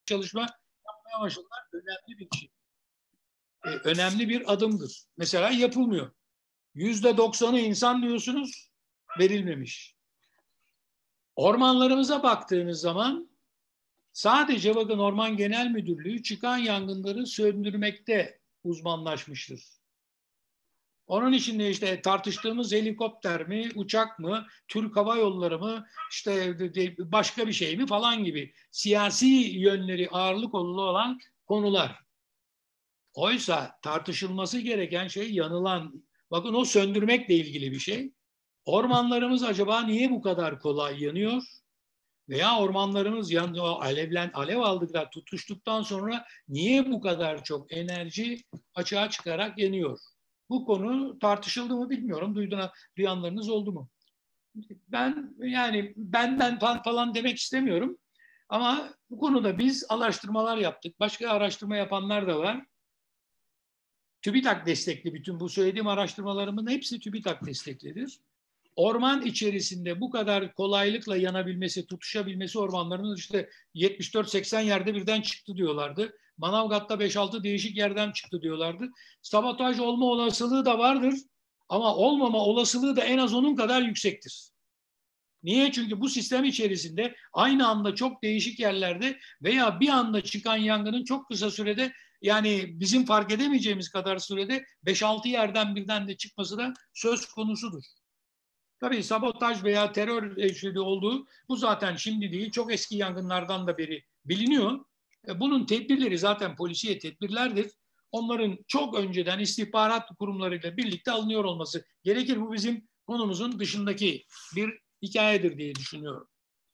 çalışma yapmaya başladılar. Önemli bir şey. Önemli bir adımdır. Mesela yapılmıyor. %90'ı insan diyorsunuz, verilmemiş. Ormanlarımıza baktığınız zaman sadece bakın Orman Genel Müdürlüğü çıkan yangınları söndürmekte uzmanlaşmıştır. Onun için de işte tartıştığımız helikopter mi, uçak mı, Türk Hava Yolları mı, işte başka bir şey mi falan gibi siyasi yönleri ağırlık olan konular. Oysa tartışılması gereken şey yanılan, bakın o söndürmekle ilgili bir şey. Ormanlarımız acaba niye bu kadar kolay yanıyor? Veya ormanlarımız alev aldıklar, tutuştuktan sonra niye bu kadar çok enerji açığa çıkarak yanıyor? Bu konu tartışıldı mı bilmiyorum. Duyanlarınız oldu mu? Ben yani benden falan demek istemiyorum. Ama bu konuda biz araştırmalar yaptık. Başka araştırma yapanlar da var. TÜBİTAK destekli bütün bu söylediğim araştırmalarımın hepsi TÜBİTAK desteklidir. Orman içerisinde bu kadar kolaylıkla yanabilmesi, tutuşabilmesi ormanlarının işte 74-80 yerde birden çıktı diyorlardı. Manavgat'ta 5-6 değişik yerden çıktı diyorlardı. Sabotaj olma olasılığı da vardır ama olmama olasılığı da en az onun kadar yüksektir. Niye? Çünkü bu sistem içerisinde aynı anda çok değişik yerlerde veya bir anda çıkan yangının çok kısa sürede, yani bizim fark edemeyeceğimiz kadar sürede 5-6 yerden birden de çıkması da söz konusudur. Tabii sabotaj veya terör olduğu bu zaten şimdi değil, çok eski yangınlardan da beri biliniyor. Bunun tedbirleri zaten polisiye tedbirlerdir. Onların çok önceden istihbarat kurumlarıyla birlikte alınıyor olması gerekir. Bu bizim konumuzun dışındaki bir hikayedir diye düşünüyorum.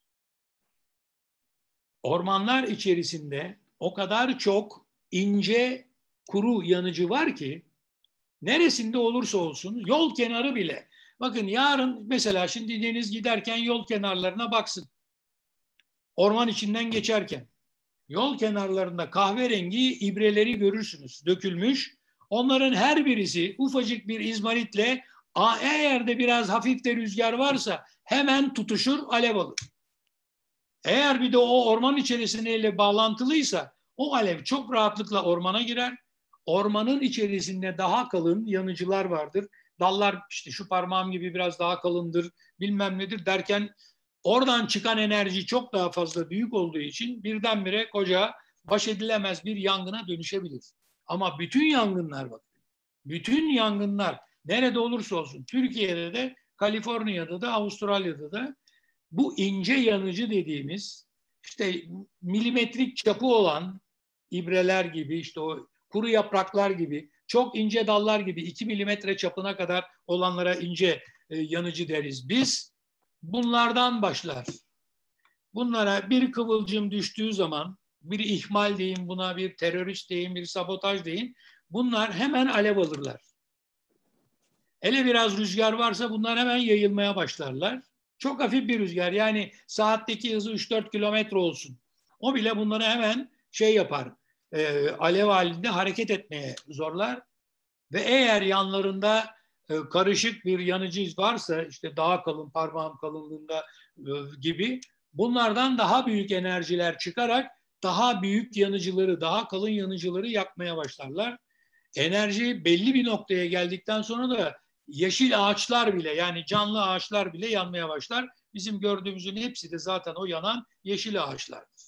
Ormanlar içerisinde o kadar çok ince kuru yanıcı var ki neresinde olursa olsun yol kenarı bile. Bakın yarın mesela şimdi deniz giderken yol kenarlarına baksın. Orman içinden geçerken yol kenarlarında kahverengi ibreleri görürsünüz dökülmüş. Onların her birisi ufacık bir izmaritle eğer de biraz hafif de rüzgar varsa hemen tutuşur, alev alır. Eğer bir de o orman içerisiyle bağlantılıysa o alev çok rahatlıkla ormana girer. Ormanın içerisinde daha kalın yanıcılar vardır. Dallar işte şu parmağım gibi biraz daha kalındır, bilmem nedir derken oradan çıkan enerji çok daha fazla büyük olduğu için birdenbire koca baş edilemez bir yangına dönüşebilir. Ama bütün yangınlar bakın, bütün yangınlar nerede olursa olsun, Türkiye'de de, Kaliforniya'da da, Avustralya'da da bu ince yanıcı dediğimiz işte milimetrik çapı olan ibreler gibi, işte o kuru yapraklar gibi, çok ince dallar gibi 2 milimetre çapına kadar olanlara ince yanıcı deriz biz. Bunlardan başlar. Bunlara bir kıvılcım düştüğü zaman, bir ihmal deyin buna, bir terörist deyin, bir sabotaj deyin, bunlar hemen alev alırlar. Hele biraz rüzgar varsa bunlar hemen yayılmaya başlarlar. Çok hafif bir rüzgar, yani saatteki hızı 3-4 kilometre olsun. O bile bunları hemen yapar, alev halinde hareket etmeye zorlar. Ve eğer yanlarında karışık bir yanıcı varsa, işte daha kalın, parmağım kalınlığında gibi, bunlardan daha büyük enerjiler çıkarak daha büyük yanıcıları, daha kalın yanıcıları yakmaya başlarlar. Enerji belli bir noktaya geldikten sonra da yeşil ağaçlar bile, yani canlı ağaçlar bile yanmaya başlar. Bizim gördüğümüzün hepsi de zaten o yanan yeşil ağaçlardır.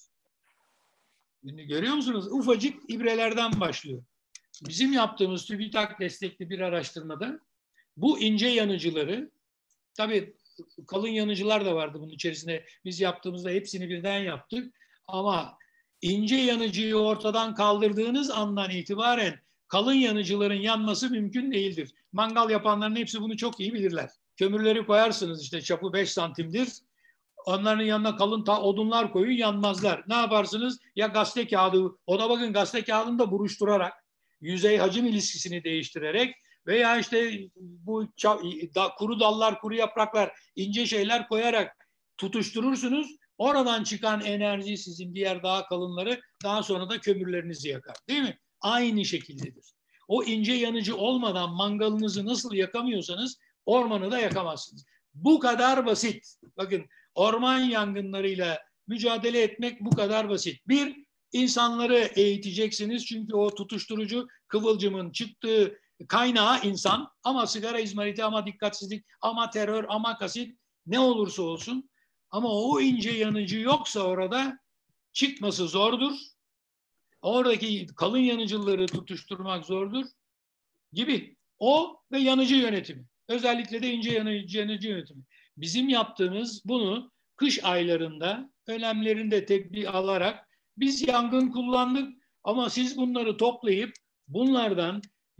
Şimdi görüyor musunuz? Ufacık ibrelerden başlıyor. Bizim yaptığımız TÜBİTAK destekli bir araştırmada bu ince yanıcıları, tabii kalın yanıcılar da vardı bunun içerisinde. Biz yaptığımızda hepsini birden yaptık. Ama ince yanıcıyı ortadan kaldırdığınız andan itibaren kalın yanıcıların yanması mümkün değildir. Mangal yapanların hepsi bunu çok iyi bilirler. Kömürleri koyarsınız, işte çapı 5 santimdir. Onların yanına kalın odunlar koyun, yanmazlar. Ne yaparsınız? Ya gazete kağıdı, ona bakın gazete kağıdını da buruşturarak, yüzey hacim ilişkisini değiştirerek veya işte bu kuru dallar, kuru yapraklar, ince şeyler koyarak tutuşturursunuz. Oradan çıkan enerji sizin diğer daha kalınları, daha sonra da kömürlerinizi yakar. Değil mi? Aynı şekildedir. O ince yanıcı olmadan mangalınızı nasıl yakamıyorsanız ormanı da yakamazsınız. Bu kadar basit. Bakın, orman yangınlarıyla mücadele etmek bu kadar basit. Bir, İnsanları eğiteceksiniz çünkü o tutuşturucu kıvılcımın çıktığı kaynağı insan. Ama sigara izmariti, ama dikkatsizlik, ama terör, ama kasit, ne olursa olsun. Ama o ince yanıcı yoksa orada çıkması zordur. Oradaki kalın yanıcıları tutuşturmak zordur gibi. O ve yanıcı yönetimi. Özellikle de ince yanıcı yönetimi. Bizim yaptığımız bunu kış aylarında önemlerinde tedbir alarak biz yangın kullandık ama siz bunları toplayıp bunlardan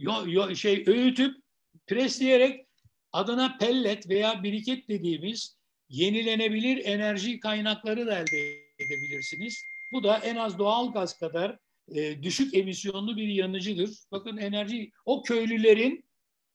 öğütüp presleyerek adına pellet veya biriket dediğimiz yenilenebilir enerji kaynakları da elde edebilirsiniz. Bu da en az doğal gaz kadar düşük emisyonlu bir yanıcıdır. Bakın enerji, o köylülerin,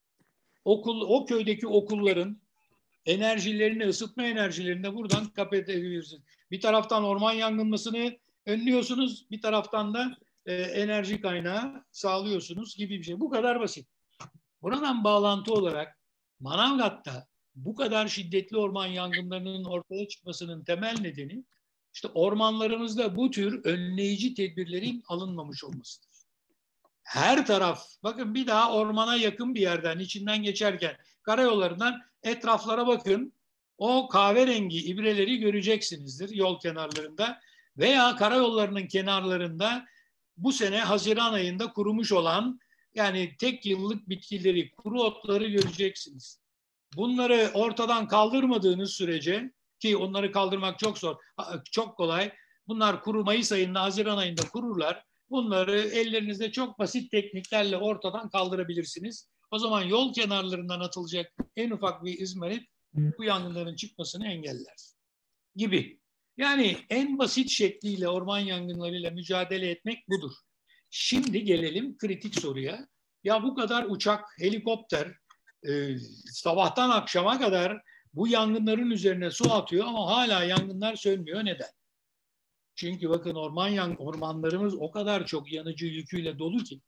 o köydeki okulların enerjilerini, ısıtma enerjilerini de buradan kapatabilirsiniz. Bir taraftan orman yangınmasını önlüyorsunuz, bir taraftan da enerji kaynağı sağlıyorsunuz gibi bir şey. Bu kadar basit. Buradan bağlantı olarak Manavgat'ta bu kadar şiddetli orman yangınlarının ortaya çıkmasının temel nedeni işte ormanlarımızda bu tür önleyici tedbirlerin alınmamış olmasıdır. Her taraf, bakın bir daha ormana yakın bir yerden içinden geçerken karayollarından etraflara bakın. O kahverengi ibreleri göreceksinizdir yol kenarlarında veya karayollarının kenarlarında bu sene Haziran ayında kurumuş olan yani tek yıllık bitkileri, kuru otları göreceksiniz. Bunları ortadan kaldırmadığınız sürece ki onları kaldırmak çok zor, çok kolay. Bunlar Mayıs ayında, Haziran ayında kururlar. Bunları ellerinizde çok basit tekniklerle ortadan kaldırabilirsiniz. O zaman yol kenarlarından atılacak en ufak bir izmarit bu yangınların çıkmasını engeller gibi. Yani en basit şekliyle orman yangınlarıyla mücadele etmek budur. Şimdi gelelim kritik soruya. Ya bu kadar uçak, helikopter sabahtan akşama kadar bu yangınların üzerine su atıyor ama hala yangınlar sönmüyor. Neden? Çünkü bakın ormanlarımız o kadar çok yanıcı yüküyle dolu ki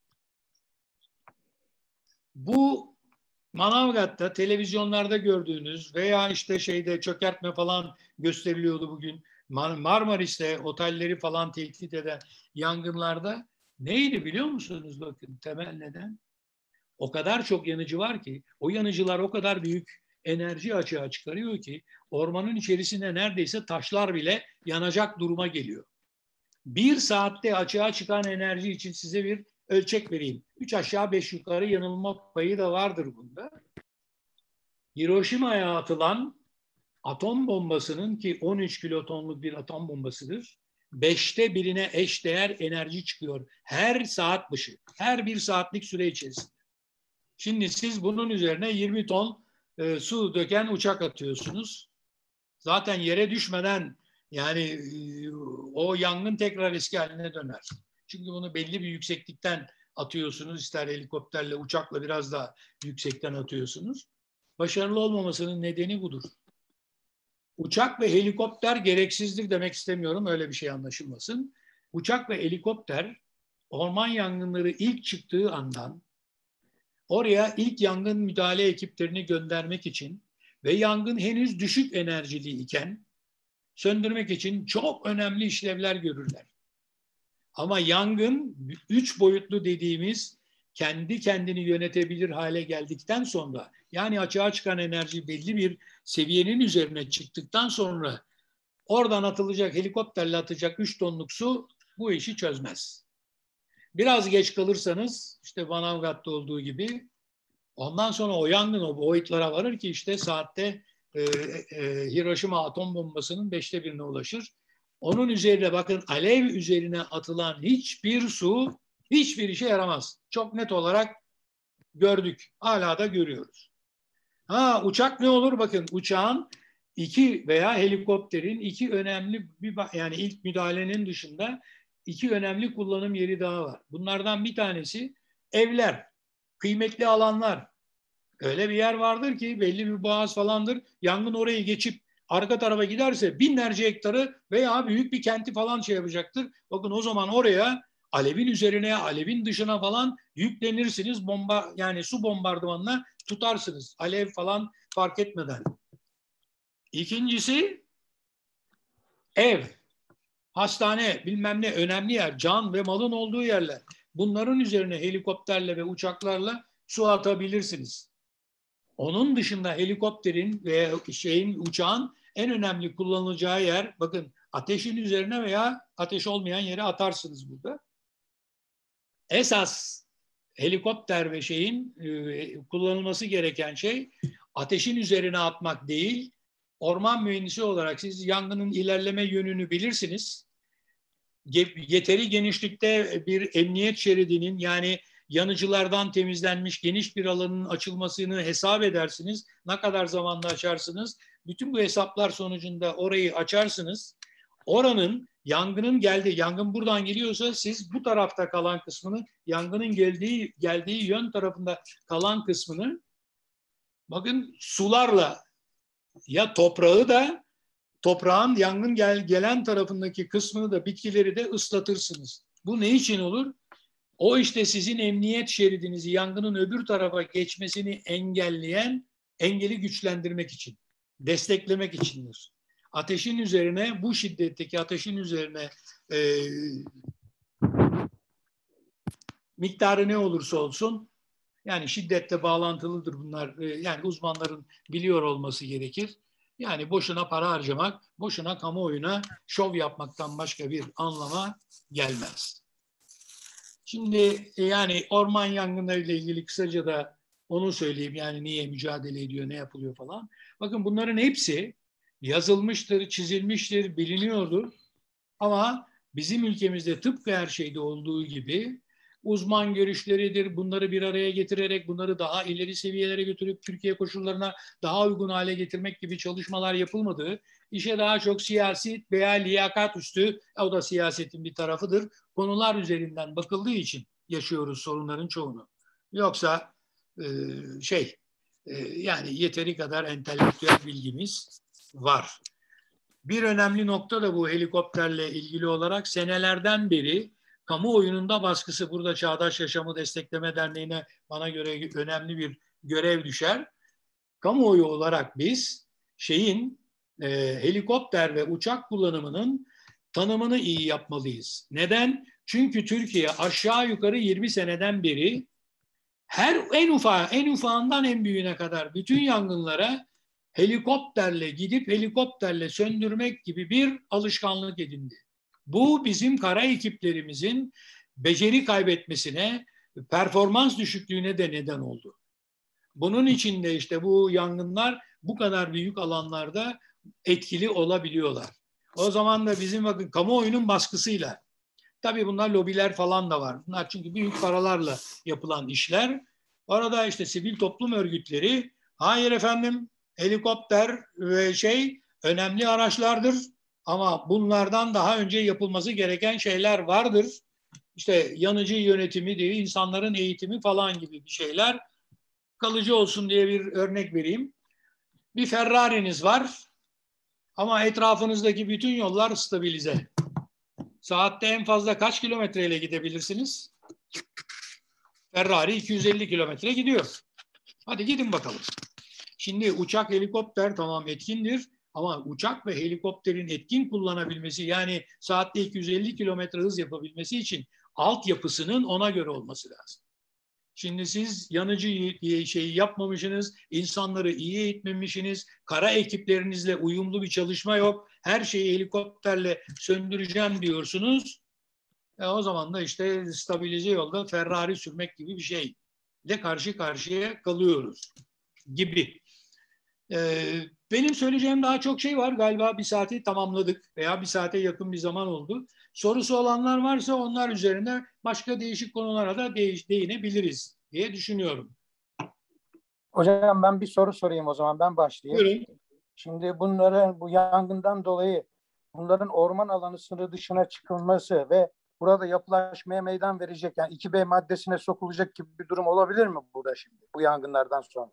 bu Manavgat'ta televizyonlarda gördüğünüz veya işte çökertme falan gösteriliyordu bugün. Marmaris'te otelleri falan tehdit eden yangınlarda neydi biliyor musunuz? Bakın temel neden. O kadar çok yanıcı var ki o yanıcılar o kadar büyük enerji açığa çıkarıyor ki ormanın içerisinde neredeyse taşlar bile yanacak duruma geliyor. Bir saatte açığa çıkan enerji için size bir ölçek vereyim. 3 aşağı 5 yukarı yanılma payı da vardır bunda. Hiroşima'ya atılan atom bombasının ki 13 kilotonluk bir atom bombasıdır. 5'te birine eşdeğer enerji çıkıyor. Her saat başı. Her bir saatlik süre içerisinde. Şimdi siz bunun üzerine 20 ton su döken uçak atıyorsunuz. Zaten yere düşmeden yani o yangın tekrar eski haline döner. Çünkü bunu belli bir yükseklikten atıyorsunuz. İster helikopterle, uçakla biraz daha yüksekten atıyorsunuz. Başarılı olmamasının nedeni budur. Uçak ve helikopter gereksizdir demek istemiyorum. Öyle bir şey anlaşılmasın. Uçak ve helikopter orman yangınları ilk çıktığı andan oraya ilk yangın müdahale ekiplerini göndermek için ve yangın henüz düşük enerjili iken söndürmek için çok önemli işlevler görürler. Ama yangın 3 boyutlu dediğimiz kendi kendini yönetebilir hale geldikten sonra yani açığa çıkan enerji belli bir seviyenin üzerine çıktıktan sonra oradan atılacak helikopterle atacak 3 tonluk su bu işi çözmez. Biraz geç kalırsanız işte Manavgat'ta olduğu gibi ondan sonra o yangın o boyutlara varır ki işte saatte Hiroşima atom bombasının 5'te 1'ine ulaşır. Onun üzerine bakın alev üzerine atılan hiçbir su hiçbir işe yaramaz. Çok net olarak gördük. Hala da görüyoruz. Uçak ne olur? Bakın uçağın veya helikopterin iki önemli yani ilk müdahalenin dışında iki önemli kullanım yeri daha var. Bunlardan bir tanesi evler, kıymetli alanlar. Öyle bir yer vardır ki belli bir boğaz falandır. Yangın orayı geçip arka tarafa giderse binlerce hektarı veya büyük bir kenti falan yapacaktır. Bakın o zaman oraya alevin üzerine, alevin dışına falan yüklenirsiniz. Yani su bombardımanına tutarsınız. Alev falan fark etmeden. İkincisi ev. hastane, bilmem ne önemli yer, can ve malın olduğu yerler. Bunların üzerine helikopterle ve uçaklarla su atabilirsiniz. Onun dışında helikopterin ve uçağın en önemli kullanılacağı yer, bakın, ateşin üzerine veya ateş olmayan yere atarsınız burada. Esas helikopter ve kullanılması gereken şey ateşin üzerine atmak değil. Orman mühendisi olarak siz yangının ilerleme yönünü bilirsiniz. Yeteri genişlikte bir emniyet şeridinin, yani yanıcılardan temizlenmiş geniş bir alanın açılmasını hesap edersiniz. Ne kadar zamanda açarsınız? Bütün bu hesaplar sonucunda orayı açarsınız. Oranın yangının geldiği, yangın buradan geliyorsa siz bu tarafta kalan kısmını, yangının geldiği yön tarafında kalan kısmını, bakın, sularla, ya toprağın yangın gelen tarafındaki kısmını da, bitkileri de ıslatırsınız. Bu ne için olur? O işte sizin emniyet şeridinizi, yangının öbür tarafa geçmesini engelleyen engeli güçlendirmek için, desteklemek içindir. Ateşin üzerine, bu şiddetteki ateşin üzerine miktarı ne olursa olsun, yani şiddetle bağlantılıdır bunlar, yani uzmanların biliyor olması gerekir. Yani boşuna para harcamak, boşuna kamuoyuna şov yapmaktan başka bir anlama gelmez. Şimdi yani orman yangınlarıyla ilgili kısaca da onu söyleyeyim. Yani niye mücadele ediyor, ne yapılıyor falan. Bakın, bunların hepsi yazılmıştır, çizilmiştir, biliniyordur. Ama bizim ülkemizde tıpkı her şeyde olduğu gibi uzman görüşleridir. Bunları bir araya getirerek bunları daha ileri seviyelere götürüp Türkiye koşullarına daha uygun hale getirmek gibi çalışmalar yapılmadığı, işe daha çok siyasi veya liyakat üstü, o da siyasetin bir tarafıdır, konular üzerinden bakıldığı için yaşıyoruz sorunların çoğunu. Yoksa yani yeteri kadar entelektüel bilgimiz var. Bir önemli nokta da bu helikopterle ilgili olarak senelerden beri kamuoyunun da baskısı, burada Çağdaş Yaşamı Destekleme Derneği'ne bana göre önemli bir görev düşer. Kamuoyu olarak biz helikopter ve uçak kullanımının tanımını iyi yapmalıyız. Neden? Çünkü Türkiye aşağı yukarı 20 seneden beri en ufağından en büyüğüne kadar bütün yangınlara helikopterle gidip helikopterle söndürmek gibi bir alışkanlık edindi. Bu bizim kara ekiplerimizin beceri kaybetmesine, performans düşüklüğüne de neden oldu. Bunun için de işte bu yangınlar bu kadar büyük alanlarda etkili olabiliyorlar. O zaman da bizim, bakın, kamuoyunun baskısıyla, tabii bunlar lobiler falan da var. Bunlar çünkü büyük paralarla yapılan işler. Orada işte sivil toplum örgütleri, hayır efendim, helikopter ve önemli araçlardır ama bunlardan daha önce yapılması gereken şeyler vardır. İşte yanıcı yönetimi değil, insanların eğitimi falan gibi bir şeyler. Kalıcı olsun diye bir örnek vereyim. Bir Ferrari'niz var ama etrafınızdaki bütün yollar stabilize. Saatte en fazla kaç kilometreyle gidebilirsiniz? Ferrari 250 kilometre gidiyor. Hadi gidin bakalım. Şimdi uçak, helikopter tamam etkindir ama uçak ve helikopterin etkin kullanabilmesi, yani saatte 250 kilometre hız yapabilmesi için altyapısının ona göre olması lazım. Şimdi siz yanıcı şeyi yapmamışsınız, insanları iyi eğitmemişsiniz, kara ekiplerinizle uyumlu bir çalışma yok, her şeyi helikopterle söndüreceğim diyorsunuz. O zaman da işte stabilize yolda Ferrari sürmek gibi bir şeyle karşı karşıya kalıyoruz gibi. Benim söyleyeceğim daha çok şey var. Galiba bir saati tamamladık veya bir saate yakın bir zaman oldu. Sorusu olanlar varsa onlar üzerine başka değişik konulara da değinebiliriz diye düşünüyorum. Hocam ben bir soru sorayım, o zaman ben başlayayım. Buyurun. Şimdi bu yangından dolayı bunların orman alanı sınırı dışına çıkılması ve burada yapılaşmaya meydan verecek, yani 2B maddesine sokulacak gibi bir durum olabilir mi burada şimdi bu yangınlardan sonra?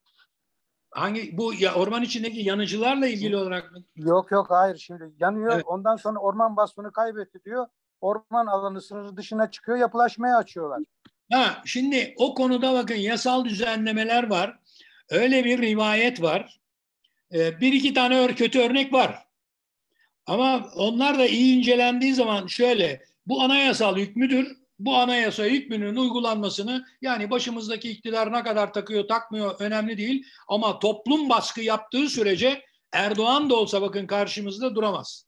Bu orman içindeki yanıcılarla ilgili olarak mı? Yok hayır, şimdi yanıyor, Evet. ondan sonra orman vasfını kaybetti diyor. Orman alanı sınırı dışına çıkıyor, yapılaşmaya açıyorlar. Şimdi o konuda bakın yasal düzenlemeler var. Öyle bir rivayet var. Bir iki tane kötü örnek var. Ama onlar da iyi incelendiği zaman şöyle, bu anayasal hükmüdür. Bu anayasa hükmünün uygulanmasını, yani başımızdaki iktidar ne kadar takıyor takmıyor önemli değil. Ama toplum baskı yaptığı sürece Erdoğan da olsa bakın karşımızda duramaz.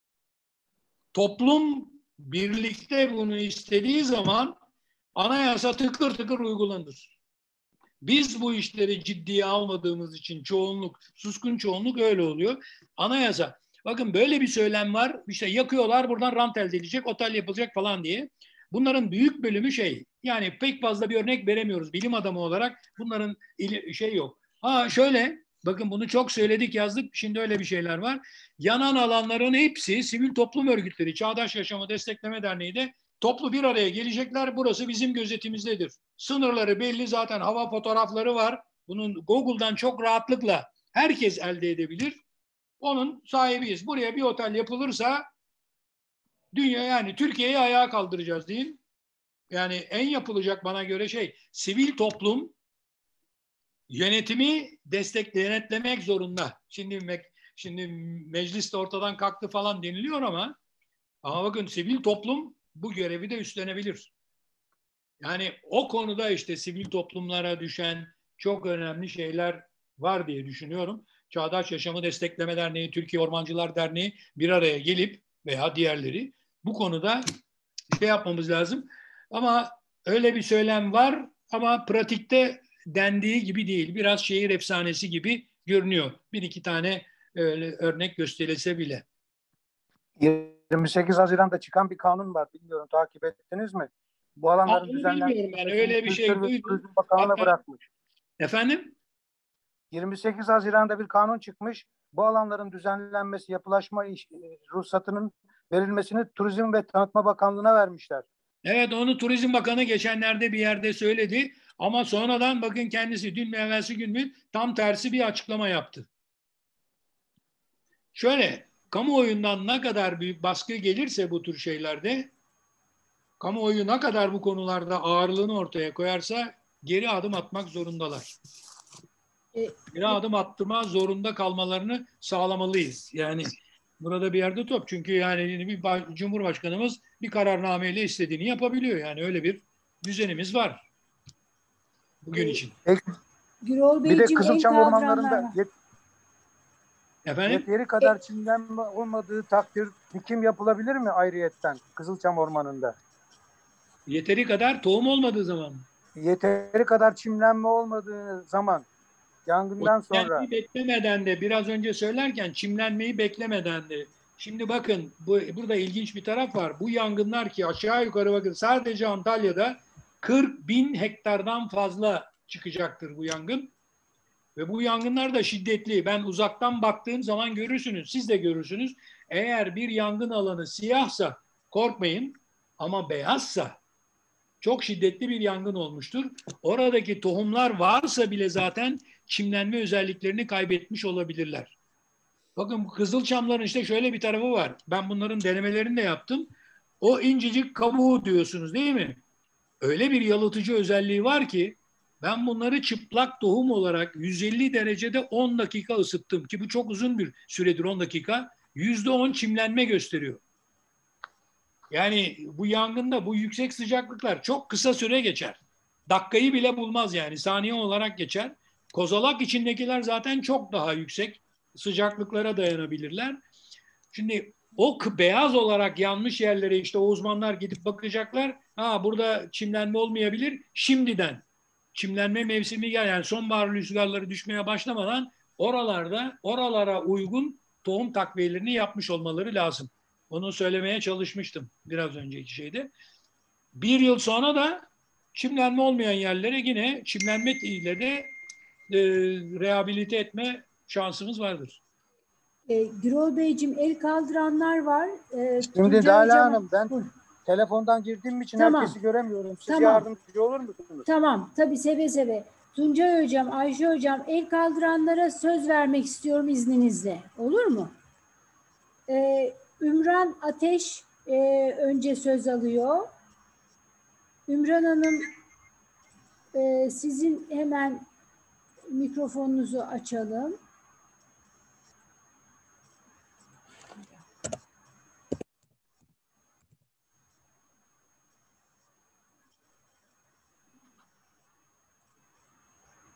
Toplum birlikte bunu istediği zaman anayasa tıkır tıkır uygulanır. Biz bu işleri ciddiye almadığımız için çoğunluk, suskun çoğunluk öyle oluyor. Anayasa. Bakın böyle bir söylem var. İşte yakıyorlar, buradan rant elde edilecek, otel yapılacak falan diye. Bunların büyük bölümü şey. Yani pek fazla bir örnek veremiyoruz. Bilim adamı olarak bunların şey yok. Ha şöyle, bakın bunu çok söyledik yazdık. Şimdi öyle bir şeyler var. Yanan alanların hepsi sivil toplum örgütleri. Çağdaş Yaşamı Destekleme Derneği de toplu bir araya gelecekler. Burası bizim gözetimizdedir. Sınırları belli, zaten hava fotoğrafları var. Bunun Google'dan çok rahatlıkla herkes elde edebilir. Onun sahibiyiz. Buraya bir otel yapılırsa dünya, yani Türkiye'yi ayağa kaldıracağız değil. Yani en yapılacak bana göre şey, sivil toplum yönetimi denetlemek zorunda. Şimdi meclis de ortadan kalktı falan deniliyor ama bakın sivil toplum bu görevi de üstlenebilir. Yani o konuda işte sivil toplumlara düşen çok önemli şeyler var diye düşünüyorum. Çağdaş Yaşamı Destekleme Derneği, Türkiye Ormancılar Derneği bir araya gelip veya diğerleri bu konuda şey yapmamız lazım. Ama öyle bir söylem var ama pratikte dendiği gibi değil. Biraz şehir efsanesi gibi görünüyor. Bir iki tane öyle örnek gösterilse bile. 28 Haziran'da çıkan bir kanun var. Bilmiyorum, takip ettiniz mi? Bu alanların Onu bilmiyorum ben. düzenlenmesini Öyle bir şey Kültür ve duydum. Turizm Bakanlığı'na Hatta bırakmış. efendim? 28 Haziran'da bir kanun çıkmış. Bu alanların düzenlenmesi, ruhsatının verilmesini Turizm ve Tanıtma Bakanlığı'na vermişler. Evet, onu Turizm Bakanı geçenlerde bir yerde söyledi. Ama sonradan bakın kendisi dün mü evvelsi gün mü tam tersi bir açıklama yaptı. Şöyle, kamuoyundan ne kadar büyük baskı gelirse bu tür şeylerde, kamuoyu ne kadar bu konularda ağırlığını ortaya koyarsa geri adım atmak zorundalar. Geri adım attırma zorunda kalmalarını sağlamalıyız. Yani burada bir yerde top. Çünkü yani bir Cumhurbaşkanımız bir kararnameyle istediğini yapabiliyor. Yani öyle bir düzenimiz var bugün için. Gürol Bir de Beyciğim, el Kızılçam kaldıranlar ormanlarında var. Efendim? yeteri kadar çimlenme olmadığı takdir dikim yapılabilir mi ayrıyetten Kızılçam ormanında? Yeteri kadar tohum olmadığı zaman. Yeteri kadar çimlenme olmadığı zaman, O yangından sonra. çimlenmeyi beklemeden de biraz önce söylerken çimlenmeyi beklemeden de. Şimdi bakın burada ilginç bir taraf var. Bu yangınlar ki aşağı yukarı bakın sadece Antalya'da 40 bin hektardan fazla çıkacaktır bu yangın. Ve bu yangınlar da şiddetli. Ben uzaktan baktığım zaman görürsünüz. Siz de görürsünüz. Eğer bir yangın alanı siyahsa korkmayın, ama beyazsa çok şiddetli bir yangın olmuştur. Oradaki tohumlar varsa bile zaten çimlenme özelliklerini kaybetmiş olabilirler. Bakın bu kızılçamların işte şöyle bir tarafı var. Ben bunların denemelerini de yaptım. O incecik kabuğu diyorsunuz değil mi? Öyle bir yalıtıcı özelliği var ki ben bunları çıplak tohum olarak 150 derecede 10 dakika ısıttım ki bu çok uzun bir süredir, 10 dakika. %10 çimlenme gösteriyor. Yani bu yangında bu yüksek sıcaklıklar çok kısa süre geçer. Dakikayı bile bulmaz, yani saniye olarak geçer. Kozalak içindekiler zaten çok daha yüksek sıcaklıklara dayanabilirler. Şimdi o beyaz olarak yanmış yerlere işte o uzmanlar gidip bakacaklar. Ha, burada çimlenme olmayabilir. Şimdiden çimlenme mevsimi yani sonbahar rüzgarları düşmeye başlamadan oralara uygun tohum takviyelerini yapmış olmaları lazım. Onu söylemeye çalışmıştım biraz önceki şeyde. Bir yıl sonra da çimlenme olmayan yerlere yine çimlenme ile de rehabilite etme şansımız vardır. Gürol Beyciğim, el kaldıranlar var. Şimdi Tuncay Dala Hocam, Hanım, ben telefondan girdiğim için tamam, herkesi göremiyorum. Siz tamam, yardımcı olur musunuz? tamam. Tabii, seve seve. Tuncay Hocam, Ayşe Hocam, el kaldıranlara söz vermek istiyorum izninizle. Olur mu? Ümran Ateş önce söz alıyor. Ümran Hanım, sizin hemen mikrofonunuzu açalım.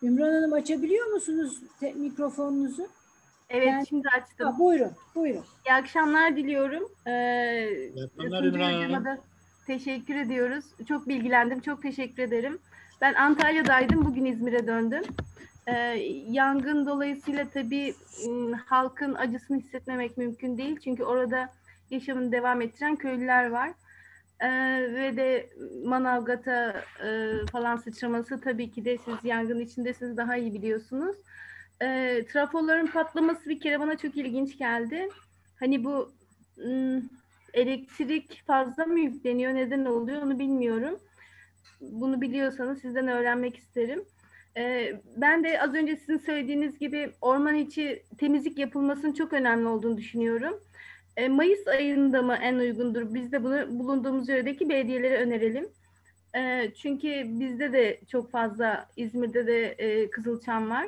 Ümran Hanım, açabiliyor musunuz mikrofonunuzu? Evet, Yani, şimdi açtım. Buyurun, buyurun. İyi akşamlar diliyorum. Yakınlar Tuncay Hocam'a da teşekkür ediyoruz. Çok bilgilendim, çok teşekkür ederim. Ben Antalya'daydım, bugün İzmir'e döndüm. Yangın dolayısıyla tabii halkın acısını hissetmemek mümkün değil. Çünkü orada yaşamını devam ettiren köylüler var. Ve de Manavgat'a falan sıçraması, tabii ki de siz yangın içindesiniz, daha iyi biliyorsunuz. Trafoların patlaması bir kere bana çok ilginç geldi. Hani bu elektrik fazla mı yükleniyor, neden oluyor onu bilmiyorum. Bunu biliyorsanız sizden öğrenmek isterim. Ben de az önce sizin söylediğiniz gibi orman içi temizlik yapılmasının çok önemli olduğunu düşünüyorum. Mayıs ayında mı en uygundur? Biz de bunu bulunduğumuz yöredeki belediyelere önerelim. Çünkü bizde de çok fazla, İzmir'de de Kızılçam var.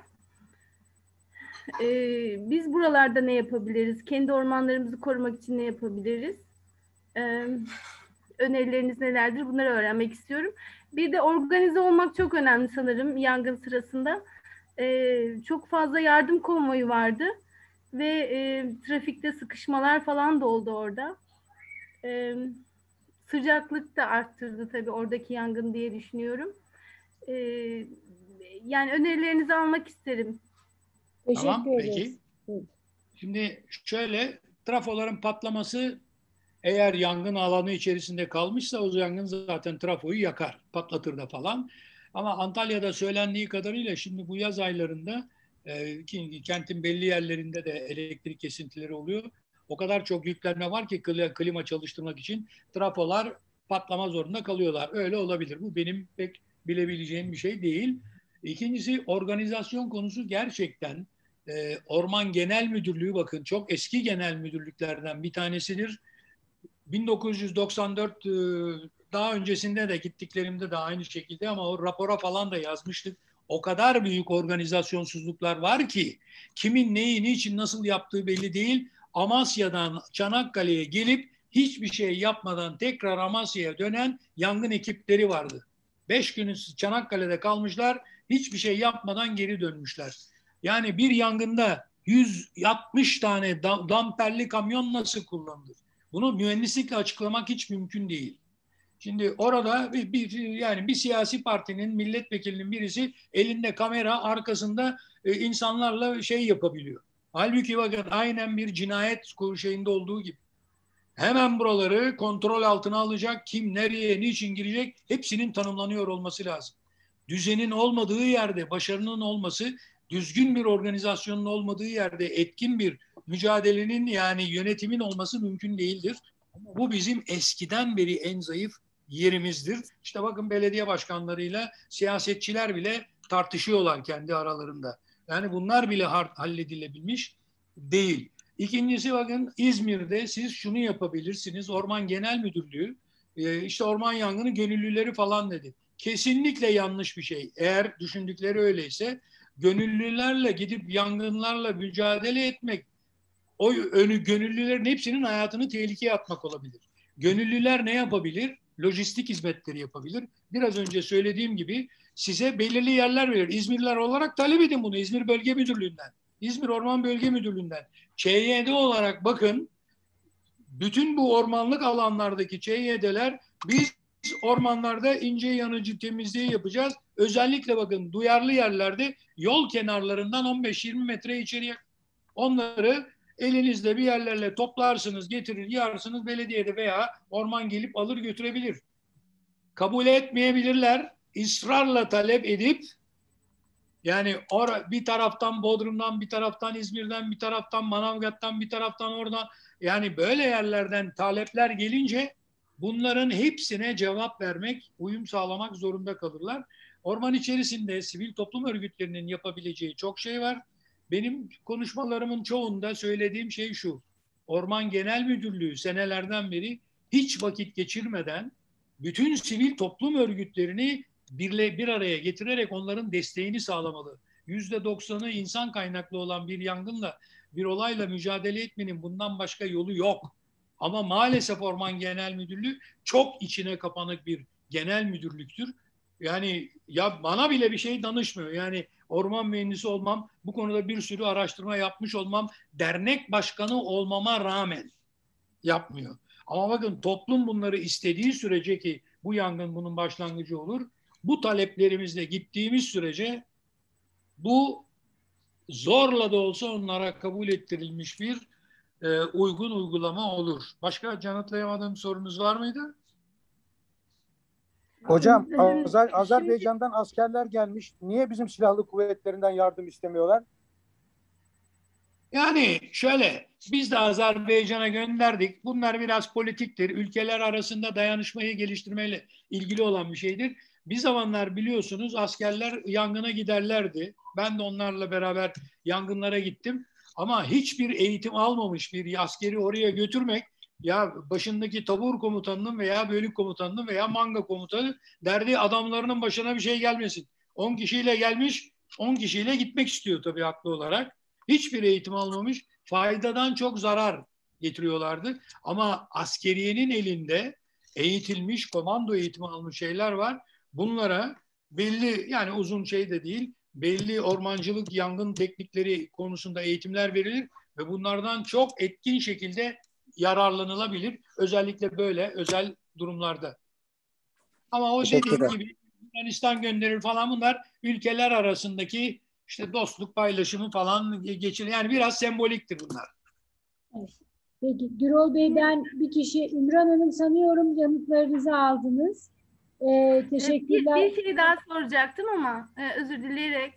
Biz buralarda ne yapabiliriz? Kendi ormanlarımızı korumak için ne yapabiliriz? Önerileriniz nelerdir? Bunları öğrenmek istiyorum. Bir de organize olmak çok önemli sanırım yangın sırasında. Çok fazla yardım konvoyu vardı ve trafikte sıkışmalar falan da oldu orada. Sıcaklık da arttırdı tabii oradaki yangın diye düşünüyorum. Yani önerilerinizi almak isterim. Tamam, Teşekkür peki. ederiz. Şimdi şöyle, trafoların patlaması eğer yangın alanı içerisinde kalmışsa o yangın zaten trafoyu yakar, patlatır da falan. Ama Antalya'da söylendiği kadarıyla şimdi bu yaz aylarında kentin belli yerlerinde de elektrik kesintileri oluyor. O kadar çok yüklenme var ki klima çalıştırmak için trafolar patlama zorunda kalıyorlar. Öyle olabilir. Bu benim pek bilebileceğim bir şey değil. İkincisi, organizasyon konusu gerçekten Orman Genel Müdürlüğü, bakın çok eski genel müdürlüklerden bir tanesidir. 1994 daha öncesinde de gittiklerimde de aynı şekilde, ama o rapora falan da yazmıştık. O kadar büyük organizasyonsuzluklar var ki kimin neyi niçin nasıl yaptığı belli değil. Amasya'dan Çanakkale'ye gelip hiçbir şey yapmadan tekrar Amasya'ya dönen yangın ekipleri vardı. 5 gün Çanakkale'de kalmışlar, hiçbir şey yapmadan geri dönmüşler. Yani bir yangında 160 tane damperli kamyon nasıl kullanılır? Bunu mühendislikle açıklamak hiç mümkün değil. Şimdi orada yani bir siyasi partinin milletvekilinin birisi elinde kamera, arkasında insanlarla şey yapabiliyor. Halbuki bakın, aynen bir cinayet şeyinde olduğu gibi. Hemen buraları kontrol altına alacak, kim nereye niçin girecek hepsinin tanımlanıyor olması lazım. Düzenin olmadığı yerde başarının olması, düzgün bir organizasyonun olmadığı yerde etkin bir mücadelenin, yani yönetimin olması mümkün değildir. Bu bizim eskiden beri en zayıf yerimizdir. İşte bakın, belediye başkanlarıyla siyasetçiler bile tartışıyorlar kendi aralarında. Yani bunlar bile halledilebilmiş değil. İkincisi, bakın İzmir'de siz şunu yapabilirsiniz. Orman Genel Müdürlüğü işte orman yangını gönüllüleri falan dedi. Kesinlikle yanlış bir şey. Eğer düşündükleri öyleyse gönüllülerle gidip yangınlarla mücadele etmek, o gönüllülerin hepsinin hayatını tehlikeye atmak olabilir. Gönüllüler ne yapabilir? Lojistik hizmetleri yapabilir. Biraz önce söylediğim gibi size belirli yerler verir. İzmirliler olarak talep edin bunu İzmir Bölge Müdürlüğü'nden, İzmir Orman Bölge Müdürlüğü'nden. ÇYD olarak bakın, bütün bu ormanlık alanlardaki ÇYD'ler, biz ormanlarda ince yanıcı temizliği yapacağız. Özellikle bakın, duyarlı yerlerde yol kenarlarından 15-20 metre içeriye, onları elinizde bir yerlerle toplarsınız, getirir, yarsınız, belediyede veya orman gelip alır götürebilir. Kabul etmeyebilirler. İsrarla talep edip, yani bir taraftan Bodrum'dan, bir taraftan İzmir'den, bir taraftan Manavgat'tan, bir taraftan oradan, yani böyle yerlerden talepler gelince bunların hepsine cevap vermek, uyum sağlamak zorunda kalırlar. Orman içerisinde sivil toplum örgütlerinin yapabileceği çok şey var. Benim konuşmalarımın çoğunda söylediğim şey şu: Orman Genel Müdürlüğü senelerden beri hiç vakit geçirmeden bütün sivil toplum örgütlerini bir araya getirerek onların desteğini sağlamalı. %90'ı insan kaynaklı olan bir yangınla, bir olayla mücadele etmenin bundan başka yolu yok. Ama maalesef Orman Genel Müdürlüğü çok içine kapanık bir genel müdürlüktür. Yani ya bana bile bir şey danışmıyor. Yani orman mühendisi olmam, bu konuda bir sürü araştırma yapmış olmam, dernek başkanı olmama rağmen yapmıyor. Ama bakın toplum bunları istediği sürece, ki bu yangın bunun başlangıcı olur, bu taleplerimizle gittiğimiz sürece bu zorla da olsa onlara kabul ettirilmiş bir uygun uygulama olur. Başka yanıtlayamadığım sorunuz var mıydı? Hocam Azerbaycan'dan askerler gelmiş. Niye bizim silahlı kuvvetlerinden yardım istemiyorlar? Yani şöyle, biz de Azerbaycan'a gönderdik. Bunlar biraz politiktir. Ülkeler arasında dayanışmayı geliştirmeyle ilgili olan bir şeydir. Bir zamanlar biliyorsunuz askerler yangına giderlerdi. Ben de onlarla beraber yangınlara gittim. Ama hiçbir eğitim almamış bir askeri oraya götürmek, ya başındaki tabur komutanının veya bölük komutanının veya manga komutanı derdi adamlarının başına bir şey gelmesin. 10 kişiyle gelmiş, 10 kişiyle gitmek istiyor tabii haklı olarak. Hiçbir eğitim almamış, faydadan çok zarar getiriyorlardı. Ama askeriyenin elinde eğitilmiş, komando eğitimi almış şeyler var. Bunlara belli, yani uzun şey de değil, belli ormancılık, yangın teknikleri konusunda eğitimler verilir ve bunlardan çok etkin şekilde yararlanılabilir. Özellikle böyle özel durumlarda. Ama o dediğim gibi Yunanistan gönderir falan, bunlar ülkeler arasındaki işte dostluk paylaşımı falan geçirir. Yani biraz semboliktir bunlar. Evet. Peki Gürol Bey, ben bir kişi, Ümran Hanım sanıyorum yanıtlarınızı aldınız. Teşekkürler. Bir şey daha soracaktım ama özür dileyerek.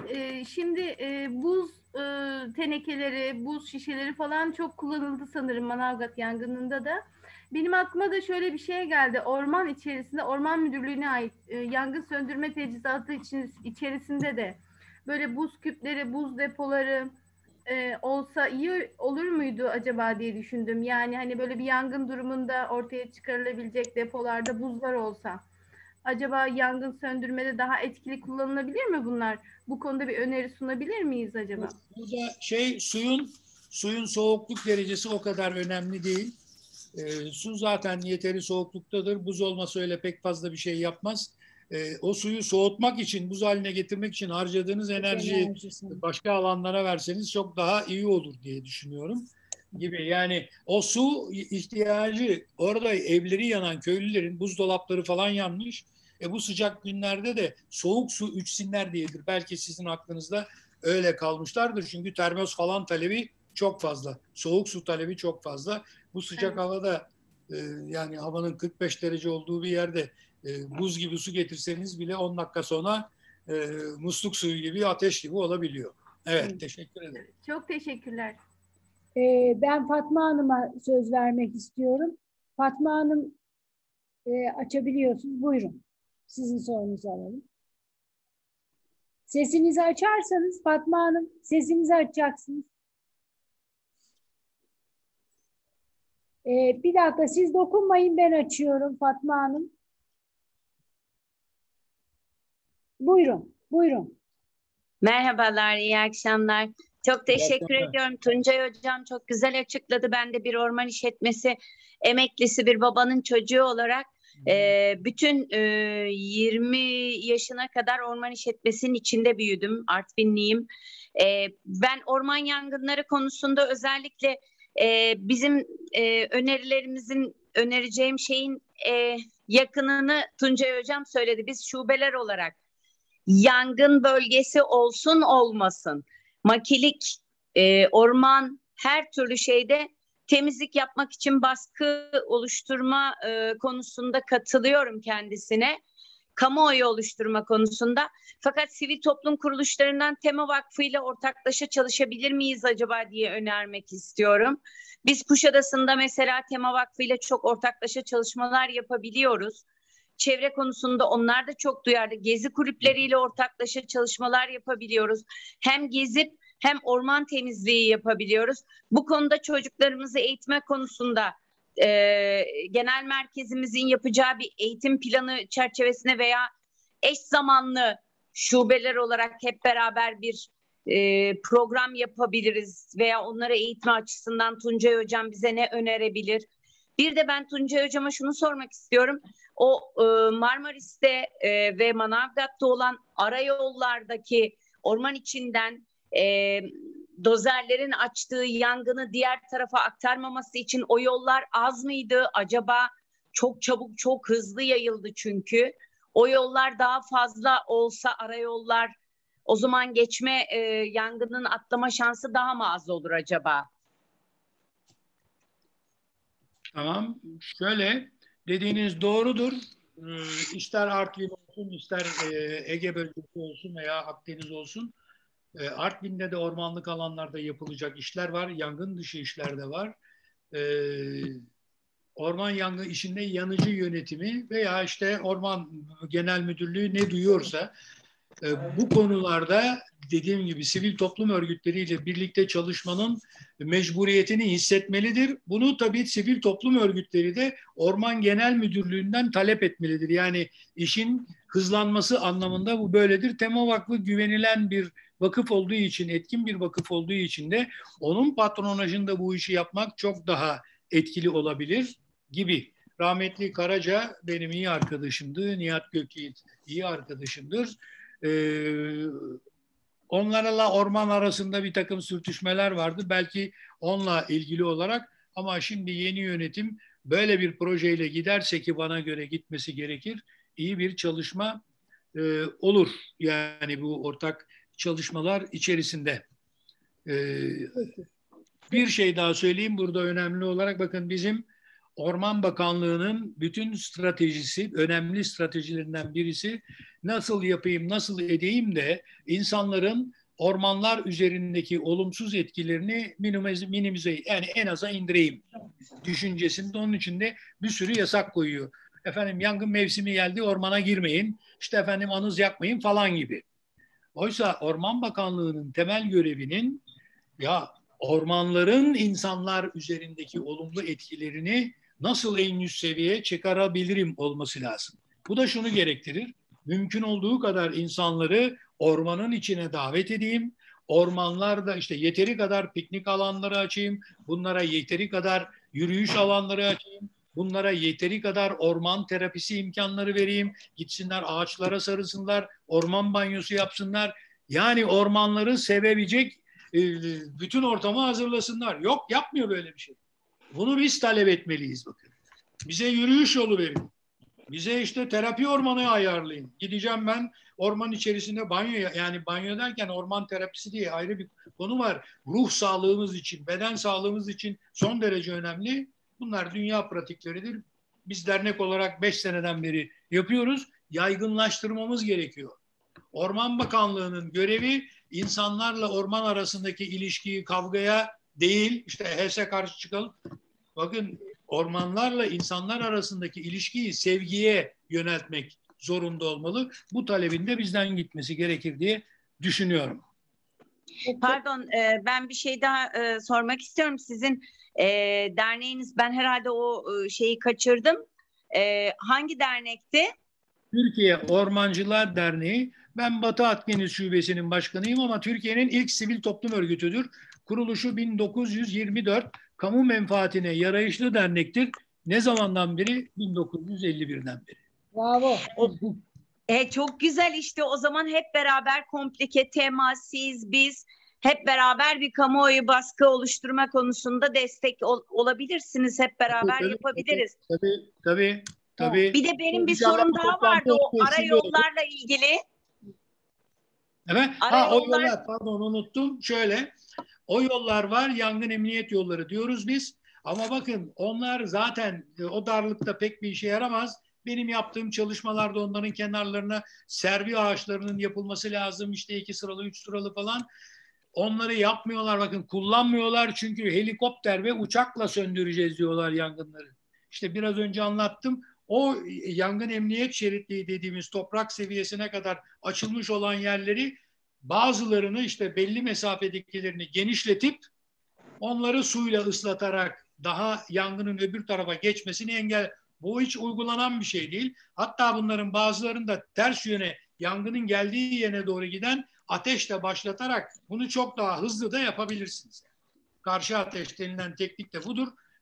Şimdi buz tenekeleri, buz şişeleri falan çok kullanıldı sanırım Manavgat yangınında da. Benim aklıma da şöyle bir şey geldi. Orman içerisinde, Orman Müdürlüğü'ne ait yangın söndürme teçhizatı içerisinde de böyle buz küpleri, buz depoları olsa iyi olur muydu acaba diye düşündüm. Yani hani böyle bir yangın durumunda ortaya çıkarılabilecek depolarda buzlar olsa, acaba yangın söndürmede daha etkili kullanılabilir mi bunlar? Bu konuda bir öneri sunabilir miyiz acaba? Burada suyun soğukluk derecesi o kadar önemli değil. Su zaten yeteri soğukluktadır. Buz olmasa öyle pek fazla bir şey yapmaz. O suyu soğutmak için, buz haline getirmek için harcadığınız enerjiyi başka alanlara verseniz çok daha iyi olur diye düşünüyorum. Gibi. Yani o su ihtiyacı, orada evleri yanan köylülerin buzdolapları falan yanmış. Bu sıcak günlerde de soğuk su içsinler diyedir. Belki sizin aklınızda öyle kalmışlardır. Çünkü termos falan talebi çok fazla. Soğuk su talebi çok fazla. Bu sıcak havada yani havanın 45 derece olduğu bir yerde buz gibi su getirseniz bile 10 dakika sonra musluk suyu gibi, ateş gibi olabiliyor. Evet, teşekkür ederim. Çok teşekkürler. Ben Fatma Hanım'a söz vermek istiyorum. Fatma Hanım, açabiliyorsunuz. Buyurun. Sizin sorunuzu alalım. Sesinizi açarsanız Fatma Hanım, sesinizi açacaksınız. Bir dakika, siz dokunmayın, ben açıyorum Fatma Hanım. Buyurun, buyurun. Merhabalar, iyi akşamlar. Çok teşekkür ediyorum. Tuncay Hocam çok güzel açıkladı. Ben de bir orman işletmesi emeklisi bir babanın çocuğu olarak bütün 20 yaşına kadar orman işletmesinin içinde büyüdüm. Artvinliyim. Ben orman yangınları konusunda özellikle bizim önereceğim şeyin yakınını Tuncay Hocam söyledi. Biz şubeler olarak yangın bölgesi olsun olmasın, makilik, orman, her türlü şeyde temizlik yapmak için baskı oluşturma konusunda katılıyorum kendisine. Kamuoyu oluşturma konusunda. Fakat sivil toplum kuruluşlarından Tema Vakfı ile ortaklaşa çalışabilir miyiz acaba diye önermek istiyorum. Biz Kuşadası'nda mesela Tema Vakfı ile çok ortaklaşa çalışmalar yapabiliyoruz. Çevre konusunda onlar da çok duyarlı. Gezi kulüpleriyle ortaklaşa çalışmalar yapabiliyoruz. Hem gezip hem orman temizliği yapabiliyoruz. Bu konuda çocuklarımızı eğitme konusunda genel merkezimizin yapacağı bir eğitim planı çerçevesine veya eş zamanlı şubeler olarak hep beraber bir program yapabiliriz veya onlara eğitme açısından Tuncay Hocam bize ne önerebilir? Bir de ben Tuncay Hocam'a şunu sormak istiyorum. O Marmaris'te ve Manavgat'ta olan arayollardaki orman içinden dozerlerin açtığı yangını diğer tarafa aktarmaması için o yollar az mıydı? Acaba çok çabuk, çok hızlı yayıldı çünkü. O yollar daha fazla olsa arayollar, o zaman geçme yangının atlama şansı daha mı az olur acaba? Tamam. Şöyle, dediğiniz doğrudur. İster Artvin olsun, ister Ege bölgesi olsun veya Akdeniz olsun. Artvin'de de ormanlık alanlarda yapılacak işler var. Yangın dışı işler de var. Orman yangın işinde yanıcı yönetimi veya işte Orman Genel Müdürlüğü ne duyuyorsa bu konularda dediğim gibi sivil toplum örgütleriyle birlikte çalışmanın mecburiyetini hissetmelidir. Bunu tabii sivil toplum örgütleri de Orman Genel Müdürlüğü'nden talep etmelidir. Yani işin hızlanması anlamında bu böyledir. Tema Vakfı güvenilen bir vakıf olduğu için, etkin bir vakıf olduğu için de onun patronajında bu işi yapmak çok daha etkili olabilir gibi. Rahmetli Karaca benim iyi arkadaşımdı. Nihat Gökyiğit iyi arkadaşımdır. Onlarla orman arasında bir takım sürtüşmeler vardı. Belki onunla ilgili olarak ama şimdi yeni yönetim böyle bir projeyle giderse ki bana göre gitmesi gerekir. İyi bir çalışma olur. Yani bu ortak çalışmalar içerisinde. Bir şey daha söyleyeyim burada önemli olarak. Bakın bizim Orman Bakanlığı'nın bütün stratejisi, önemli stratejilerinden birisi nasıl yapayım, nasıl edeyim de insanların ormanlar üzerindeki olumsuz etkilerini minimize, yani en aza indireyim düşüncesinde. Onun için de bir sürü yasak koyuyor. Efendim yangın mevsimi geldi, ormana girmeyin, işte efendim anız yakmayın falan gibi. Oysa Orman Bakanlığı'nın temel görevinin ya ormanların insanlar üzerindeki olumlu etkilerini nasıl en üst seviyeye çıkarabilirim olması lazım. Bu da şunu gerektirir. Mümkün olduğu kadar insanları ormanın içine davet edeyim. Ormanlarda işte yeteri kadar piknik alanları açayım. Bunlara yeteri kadar yürüyüş alanları açayım. Bunlara yeteri kadar orman terapisi imkanları vereyim. Gitsinler ağaçlara sarılsınlar, orman banyosu yapsınlar. Yani ormanları sevebilecek bütün ortamı hazırlasınlar. Yok, yapmıyor böyle bir şey. Bunu biz talep etmeliyiz bakın. Bize yürüyüş yolu verin. Bize işte terapi ormanı ayarlayın. Gideceğim ben orman içerisinde banyo, yani banyo derken orman terapisi diye ayrı bir konu var. Ruh sağlığımız için, beden sağlığımız için son derece önemli. Bunlar dünya pratikleridir. Biz dernek olarak 5 seneden beri yapıyoruz. Yaygınlaştırmamız gerekiyor. Orman Bakanlığı'nın görevi insanlarla orman arasındaki ilişkiyi kavgaya değil, işte HES'e karşı çıkalım. Bakın ormanlarla insanlar arasındaki ilişkiyi sevgiye yöneltmek zorunda olmalı. Bu talebin de bizden gitmesi gerekir diye düşünüyorum. Pardon, ben bir şey daha sormak istiyorum. Sizin derneğiniz, ben herhalde o şeyi kaçırdım. Hangi dernekti? Türkiye Ormancılar Derneği. Ben Batı Akdeniz Şubesi'nin başkanıyım ama Türkiye'nin ilk sivil toplum örgütüdür. Kuruluşu 1924, kamu menfaatine yarayışlı dernektir. Ne zamandan beri? 1951'den beri. Bravo. Çok güzel, işte o zaman hep beraber komplike, temassiz, biz hep beraber bir kamuoyu baskı oluşturma konusunda destek olabilirsiniz. Hep beraber yapabiliriz. Tabii. Bir de benim bir sorum daha vardı o arayollarla ilgili. Evet. O yollar, pardon unuttum. Şöyle, o yollar var, yangın emniyet yolları diyoruz biz. Ama bakın onlar zaten o darlıkta pek bir işe yaramaz. Benim yaptığım çalışmalarda onların kenarlarına servi ağaçlarının yapılması lazım. İşte 2 sıralı, 3 sıralı falan. Onları yapmıyorlar, bakın kullanmıyorlar çünkü helikopter ve uçakla söndüreceğiz diyorlar yangınları. İşte biraz önce anlattım. O yangın emniyet şeritliği dediğimiz toprak seviyesine kadar açılmış olan yerleri bazılarını işte belli mesafedekilerini genişletip onları suyla ıslatarak daha yangının öbür tarafa geçmesini engel. Bu hiç uygulanan bir şey değil. Hatta bunların bazılarını da ters yöne, yangının geldiği yere doğru giden ateşle başlatarak bunu çok daha hızlı da yapabilirsiniz. Karşı ateş denilen teknik de budur.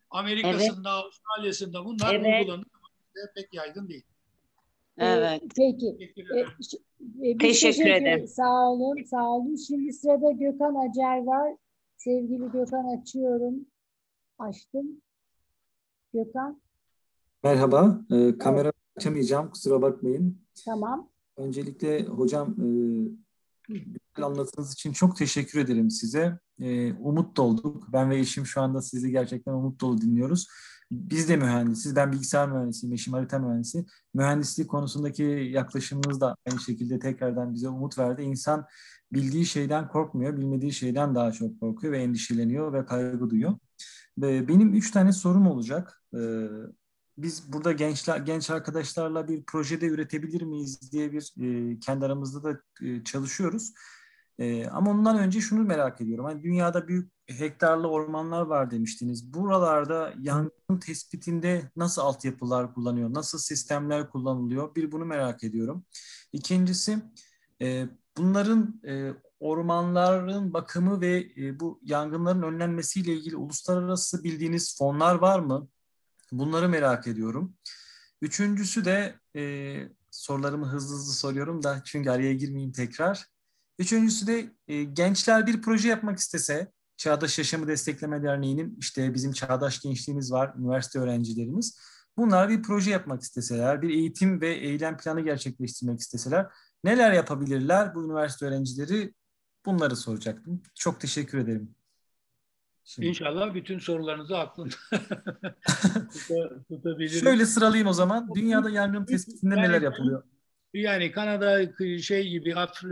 Amerika'sında, Avustralya'sında bunlar uygulanıyor. Pek yaygın değil. Evet. Peki. Teşekkür ederim. Biz Teşekkür ederim. Sağ olun, sağ olun. Şimdi sırada Gökhan Acar var. Sevgili Gökhan, açıyorum. Açtım. Gökhan. Merhaba. Kamera açamayacağım. Kusura bakmayın. Tamam. Öncelikle hocam güzel anlattığınız için çok teşekkür ederim size. Umut dolduk. Ben ve eşim şu anda sizi gerçekten umut dolu dinliyoruz. Biz de mühendisiz. Ben bilgisayar mühendisiyim. Eşim harita mühendisi. Mühendislik konusundaki yaklaşımınız da aynı şekilde tekrardan bize umut verdi. İnsan bildiği şeyden korkmuyor. Bilmediği şeyden daha çok korkuyor ve endişeleniyor ve kaygı duyuyor. Benim 3 tane sorum olacak. Biz burada genç arkadaşlarla bir projede üretebilir miyiz diye kendi aramızda da çalışıyoruz. Ama ondan önce şunu merak ediyorum. Hani dünyada büyük hektarlı ormanlar var demiştiniz. Buralarda yangın tespitinde nasıl altyapılar kullanıyor? Nasıl sistemler kullanılıyor? Bunu merak ediyorum. İkincisi, bunların ormanların bakımı ve bu yangınların önlenmesiyle ilgili uluslararası bildiğiniz fonlar var mı? Bunları merak ediyorum. Üçüncüsü de sorularımı hızlı soruyorum da çünkü araya girmeyeyim tekrar. Üçüncüsü de gençler bir proje yapmak istese, Çağdaş Yaşamı Destekleme Derneği'nin işte bizim çağdaş gençliğimiz var, üniversite öğrencilerimiz. Bunlar bir proje yapmak isteseler, bir eğitim ve eylem planı gerçekleştirmek isteseler neler yapabilirler bu üniversite öğrencileri? Bunları soracaktım. Çok teşekkür ederim. İnşallah bütün sorularınızı aklımda tutabilirim. Şöyle sıralayayım o zaman. Dünyada yangın tespitinde neler yapılıyor? Yani Kanada gibi,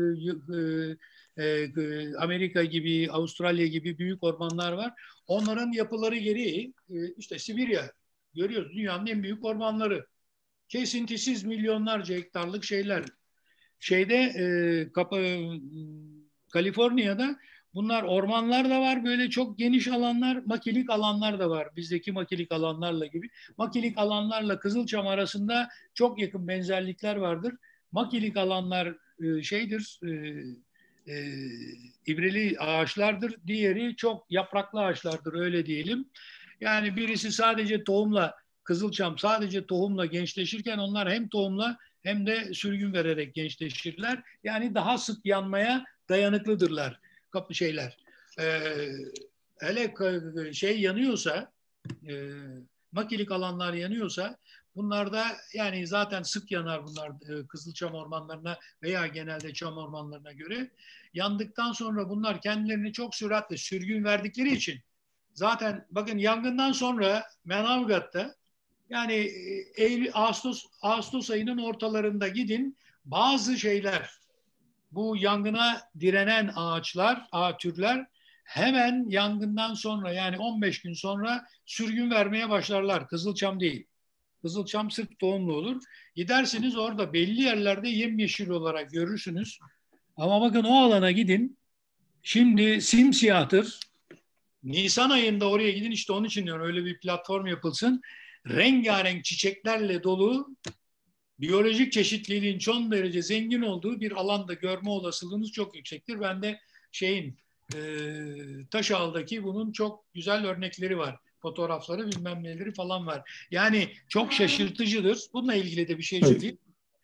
Amerika gibi, Avustralya gibi büyük ormanlar var. Onların yapıları gereği işte Sibirya görüyoruz. Dünyanın en büyük ormanları. Kesintisiz milyonlarca hektarlık şeyler. Kaliforniya'da bunlar ormanlar da var, böyle çok geniş alanlar, makilik alanlar da var. Bizdeki makilik alanlarla gibi. Makilik alanlarla Kızılçam arasında çok yakın benzerlikler vardır. Makilik alanlar ibreli ağaçlardır. Diğeri çok yapraklı ağaçlardır, öyle diyelim. Yani birisi sadece tohumla, Kızılçam sadece tohumla gençleşirken onlar hem tohumla hem de sürgün vererek gençleşirler. Yani daha sık yanmaya dayanıklıdırlar şeyler. Hele yanıyorsa, makilik alanlar yanıyorsa, bunlarda yani zaten sık yanar bunlar Kızılçam ormanlarına veya genelde çam ormanlarına göre. Yandıktan sonra bunlar kendilerini çok süratle sürgün verdikleri için, zaten bakın yangından sonra Manavgat'ta, yani Ağustos ayının ortalarında gidin, bazı şeyler, bu yangına direnen türler hemen yangından sonra, yani 15 gün sonra sürgün vermeye başlarlar. Kızılçam değil. Kızılçam sırf tohumlu olur. Gidersiniz, orada belli yerlerde yemyeşil olarak görürsünüz. Ama bakın o alana gidin. Şimdi simsiyahtır. Nisan ayında oraya gidin, işte onun için diyorum, öyle bir platform yapılsın. Rengarenk çiçeklerle dolu, biyolojik çeşitliliğin son derece zengin olduğu bir alanda görme olasılığınız çok yüksektir. Ben de Taşal'daki bunun çok güzel örnekleri var. Fotoğrafları, bilmem neleri falan var. Yani çok şaşırtıcıdır. Bununla ilgili de bir şey söyleyeyim.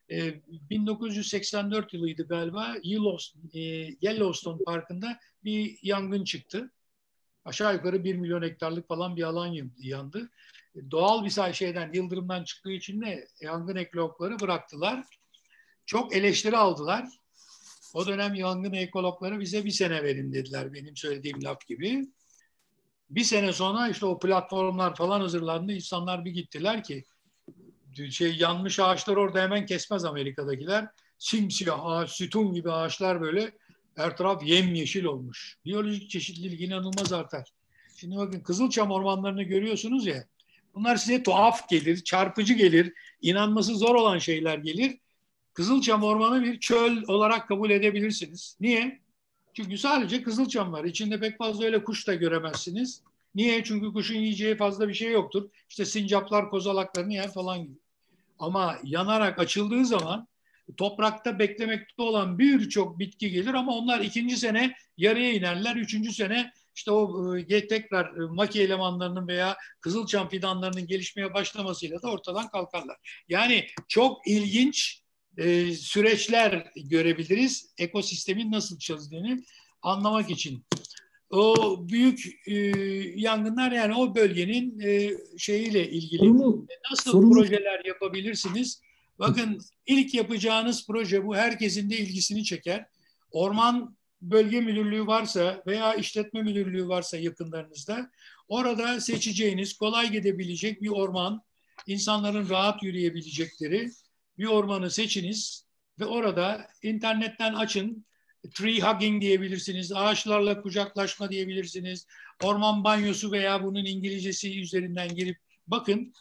1984 yılıydı galiba. Yellowstone Parkı'nda bir yangın çıktı. Aşağı yukarı 1 milyon hektarlık falan bir alan yandı. Doğal bir şeyden, yıldırımdan çıktığı için de yangın ekologları bıraktılar. Çok eleştiri aldılar. O dönem yangın ekologları bize 1 sene verin dediler, benim söylediğim laf gibi. 1 sene sonra işte o platformlar falan hazırlandı. İnsanlar bir gittiler ki yanmış ağaçlar orada hemen kesmez Amerika'dakiler. Simsiyah ağaç, sütun gibi ağaçlar, böyle her taraf yemyeşil olmuş. Biyolojik çeşitlilik inanılmaz artar. Şimdi bakın Kızılçam ormanlarını görüyorsunuz ya. Bunlar size tuhaf gelir, çarpıcı gelir, inanması zor olan şeyler gelir. Kızılçam ormanı bir çöl olarak kabul edebilirsiniz. Niye? Çünkü sadece Kızılçam var. İçinde pek fazla öyle kuş da göremezsiniz. Niye? Çünkü kuşun yiyeceği fazla bir şey yoktur. İşte sincaplar kozalaklarını yer falan gibi. Ama yanarak açıldığı zaman toprakta beklemekte olan birçok bitki gelir ama onlar 2. sene yarıya inerler, 3. sene işte o tekrar maki elemanlarının veya kızılçam fidanlarının gelişmeye başlamasıyla da ortadan kalkarlar. Yani çok ilginç süreçler görebiliriz ekosistemin nasıl çalıştığını anlamak için. O büyük yangınlar yani o bölgenin şeyiyle ilgili nasıl projeler yapabilirsiniz? Bakın ilk yapacağınız proje bu, herkesin de ilgisini çeker. Orman bölge müdürlüğü varsa veya işletme müdürlüğü varsa yakınlarınızda orada seçeceğiniz, kolay gidebilecek bir orman, insanların rahat yürüyebilecekleri bir ormanı seçiniz ve orada internetten açın. Tree hugging diyebilirsiniz, ağaçlarla kucaklaşma diyebilirsiniz, orman banyosu veya bunun İngilizcesi üzerinden girip bakın,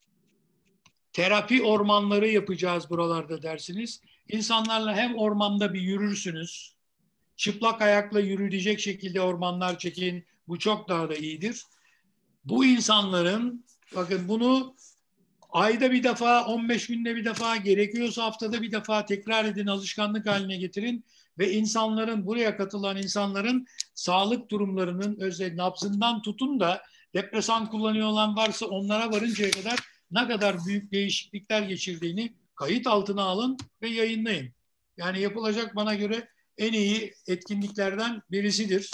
terapi ormanları yapacağız buralarda dersiniz. İnsanlarla hem ormanda bir yürürsünüz, çıplak ayakla yürüyecek şekilde ormanlar çekin, bu çok daha da iyidir. Bu insanların, bakın bunu ayda bir defa, 15 günde bir defa, gerekiyorsa haftada bir defa tekrar edin, alışkanlık haline getirin ve insanların, buraya katılan insanların sağlık durumlarının özellikle nabzından tutun da depresan kullanıyor olan varsa onlara varıncaya kadar ne kadar büyük değişiklikler geçirdiğini kayıt altına alın ve yayınlayın. Yani yapılacak bana göre en iyi etkinliklerden birisidir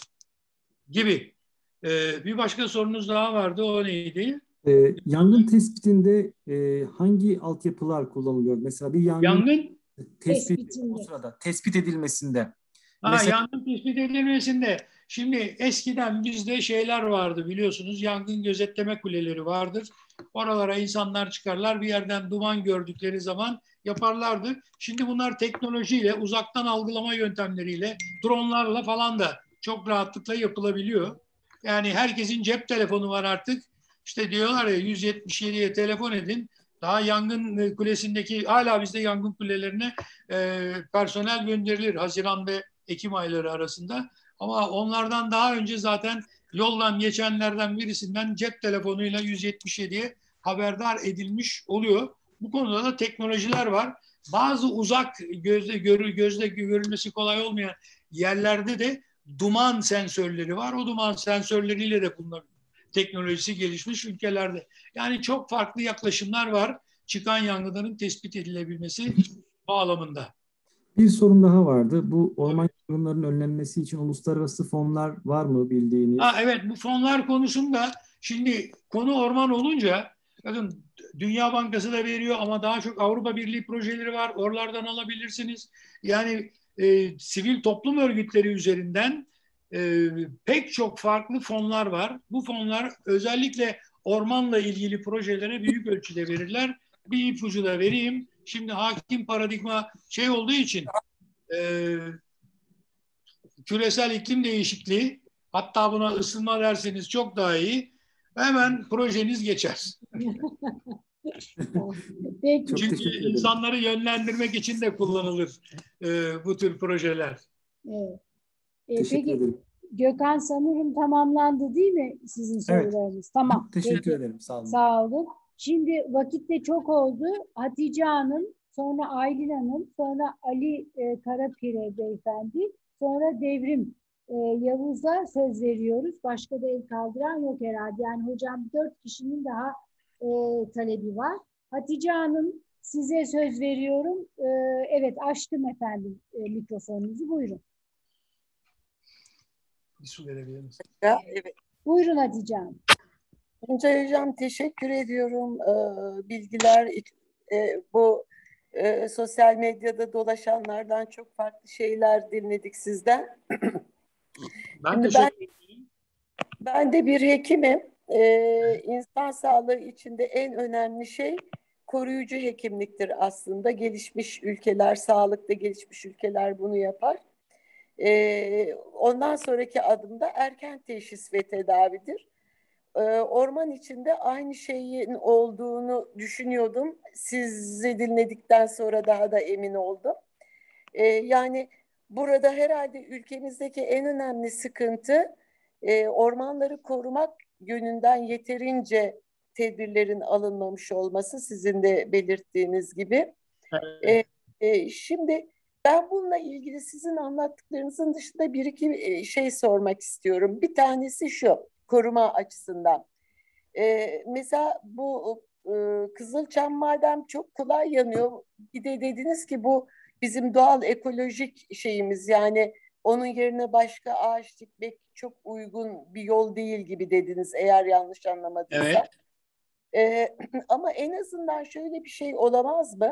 gibi. Bir başka sorunuz daha vardı, o neydi? Yangın tespitinde hangi altyapılar kullanılıyor? Mesela bir yangın o sırada tespit edilmesinde. Mesela, yangın tespit edilmesinde. Şimdi eskiden bizde şeyler vardı biliyorsunuz, yangın gözetleme kuleleri vardır. Oralara insanlar çıkarlar, bir yerden duman gördükleri zaman yaparlardı. Şimdi bunlar teknolojiyle, uzaktan algılama yöntemleriyle, dronlarla falan da çok rahatlıkla yapılabiliyor. Yani herkesin cep telefonu var artık. İşte diyorlar ya 177'ye telefon edin. Daha yangın kulesindeki, hala bizde yangın kulelerine personel gönderilir Haziran ve Ekim ayları arasında. Ama onlardan daha önce zaten yoldan geçenlerden birisinden cep telefonuyla 177'ye haberdar edilmiş oluyor. Bu konuda da teknolojiler var. Bazı uzak gözle görülmesi kolay olmayan yerlerde de duman sensörleri var. O duman sensörleriyle de bunlar teknolojisi gelişmiş ülkelerde. Yani çok farklı yaklaşımlar var çıkan yangınların tespit edilebilmesi bağlamında. Bir sorun daha vardı. Bu orman yangınlarının önlenmesi için uluslararası fonlar var mı bildiğiniz? Evet, bu fonlar konusunda şimdi konu orman olunca bakın Dünya Bankası da veriyor ama daha çok Avrupa Birliği projeleri var. Oralardan alabilirsiniz. Yani sivil toplum örgütleri üzerinden pek çok farklı fonlar var. Bu fonlar özellikle ormanla ilgili projelere büyük ölçüde verirler. Bir ipucu da vereyim. Şimdi hakim paradigma şey olduğu için küresel iklim değişikliği, hatta buna ısınma derseniz çok daha iyi. Hemen projeniz geçer. Peki. Çünkü insanları yönlendirmek için de kullanılır bu tür projeler. Evet. Peki Gökhan, sanırım tamamlandı değil mi sizin sorularınız? Evet. Tamam. Teşekkür ederim. Sağ olun. Sağ olun. Şimdi vakit de çok oldu. Hatice Hanım, sonra Aylin Hanım, sonra Ali Karapire beyefendi, sonra Devrim Yavuz'a söz veriyoruz. Başka da el kaldıran yok herhalde. Yani hocam 4 kişinin daha talebi var. Hatice Hanım, size söz veriyorum. Evet, açtım efendim mikrofonunuzu. Buyurun. Bir su verebilir misin? Evet. Buyurun Hatice Hanım. Tuncay Hocam, teşekkür ediyorum. Bilgiler, bu sosyal medyada dolaşanlardan çok farklı şeyler dinledik sizden. Ben de bir hekimim. İnsan sağlığı içinde en önemli şey koruyucu hekimliktir aslında. Gelişmiş ülkeler, sağlıkta gelişmiş ülkeler bunu yapar. Ondan sonraki adımda erken teşhis ve tedavidir. Orman içinde aynı şeyin olduğunu düşünüyordum. Sizi dinledikten sonra daha da emin oldum. Yani burada herhalde ülkemizdeki en önemli sıkıntı ormanları korumak yönünden yeterince tedbirlerin alınmamış olması, sizin de belirttiğiniz gibi. Evet. Şimdi Ben bununla ilgili sizin anlattıklarınızın dışında bir iki şey sormak istiyorum. Bir tanesi şu, koruma açısından. Mesela bu Kızılçam madem çok kolay yanıyor, bir de dediniz ki bu bizim doğal ekolojik şeyimiz, yani onun yerine başka ağaç dikmek çok uygun bir yol değil gibi dediniz, eğer yanlış anlamadıysam. Evet. Ama en azından şöyle bir şey olamaz mı?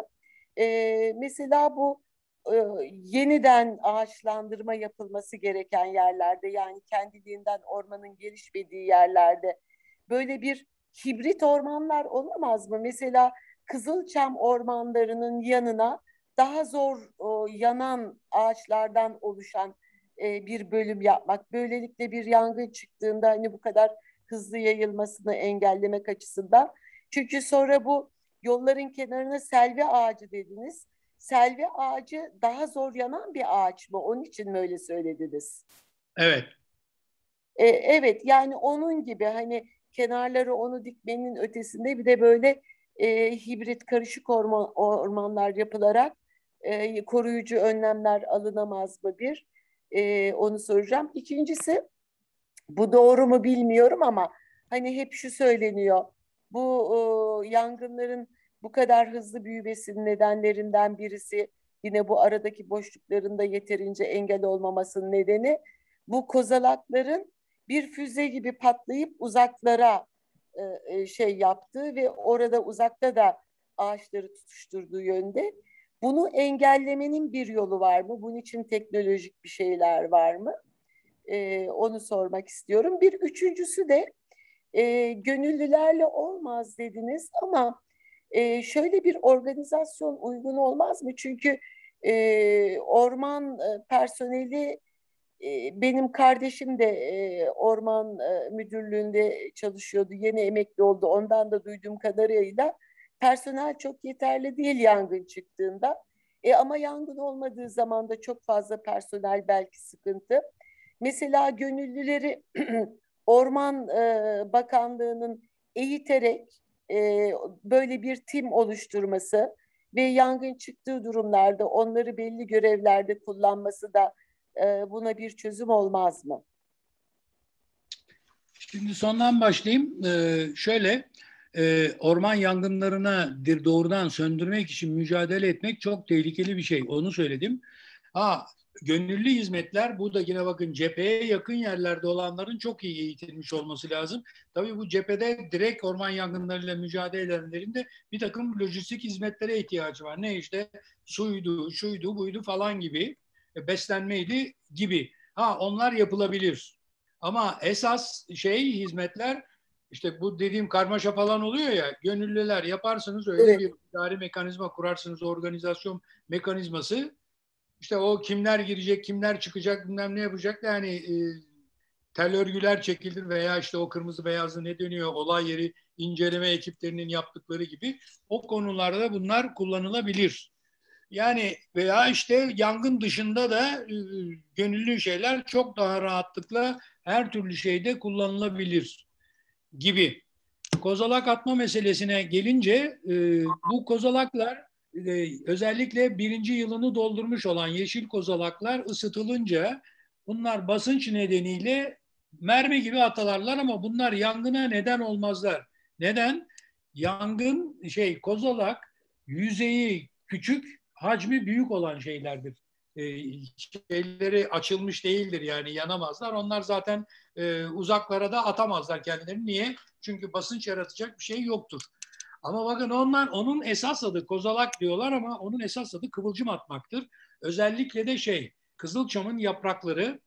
Mesela bu yeniden ağaçlandırma yapılması gereken yerlerde, yani kendiliğinden ormanın gelişmediği yerlerde böyle bir hibrit ormanlar olamaz mı? Mesela Kızılçam ormanlarının yanına daha zor yanan ağaçlardan oluşan bir bölüm yapmak. Böylelikle bir yangın çıktığında hani bu kadar hızlı yayılmasını engellemek açısından. Çünkü sonra bu yolların kenarına selvi ağacı dediniz. Selvi ağacı daha zor yanan bir ağaç mı? Onun için mi öyle söylediniz? Evet. Evet, yani onun gibi hani kenarları onu dikmenin ötesinde bir de böyle hibrit karışık ormanlar yapılarak koruyucu önlemler alınamaz mı bir? Onu soracağım. İkincisi, bu doğru mu bilmiyorum ama hani hep şu söyleniyor. Bu yangınların bu kadar hızlı büyümesinin nedenlerinden birisi, yine bu aradaki boşlukların da yeterince engel olmamasının nedeni, bu kozalakların bir füze gibi patlayıp uzaklara şey yaptığı ve orada uzakta da ağaçları tutuşturduğu yönde. Bunu engellemenin bir yolu var mı? Bunun için teknolojik bir şeyler var mı? Onu sormak istiyorum. Bir üçüncüsü de gönüllülerle olmaz dediniz ama şöyle bir organizasyon uygun olmaz mı? Çünkü orman personeli, benim kardeşim de orman müdürlüğünde çalışıyordu. Yeni emekli oldu. Ondan da duyduğum kadarıyla personel çok yeterli değil yangın çıktığında. Ama yangın olmadığı zaman da çok fazla personel belki sıkıntı. Mesela gönüllüleri Orman Bakanlığı'nın eğiterek böyle bir tim oluşturması ve yangın çıktığı durumlarda onları belli görevlerde kullanması da buna bir çözüm olmaz mı? Şimdi sondan başlayayım. Şöyle, orman yangınlarına doğrudan söndürmek için mücadele etmek çok tehlikeli bir şey. Onu söyledim. Gönüllü hizmetler, bu da yine bakın cepheye yakın yerlerde olanların çok iyi eğitilmiş olması lazım. Tabii bu cephede direkt orman yangınlarıyla mücadele edenlerin de bir takım lojistik hizmetlere ihtiyacı var. Ne işte suydu, şuydu, buydu falan gibi, beslenmeydi gibi. Onlar yapılabilir. Ama esas hizmetler, işte bu dediğim karmaşa falan oluyor ya, gönüllüler yaparsınız, öyle Evet. bir idari mekanizma kurarsınız, organizasyon mekanizması. İşte o kimler girecek, kimler çıkacak, bilmem ne yapacak. Yani tel örgüler çekilir veya işte o kırmızı beyazlı ne dönüyor, olay yeri inceleme ekiplerinin yaptıkları gibi o konularda bunlar kullanılabilir. Yani veya işte yangın dışında da gönüllü şeyler çok daha rahatlıkla her türlü şeyde kullanılabilir gibi. Kozalak atma meselesine gelince bu kozalaklar özellikle 1. yılını doldurmuş olan yeşil kozalaklar ısıtılınca bunlar basınç nedeniyle mermi gibi atarlar ama bunlar yangına neden olmazlar. Neden? Yangın kozalak yüzeyi küçük, hacmi büyük olan şeylerdir. Şeyleri açılmış değildir, yani yanamazlar. Onlar zaten uzaklara da atamazlar kendilerini. Niye? Çünkü basınç yaratacak bir şey yoktur. Ama bakın onun esas adı kozalak diyorlar ama onun esas adı kıvılcım atmaktır. Özellikle de Kızılçam'ın yaprakları,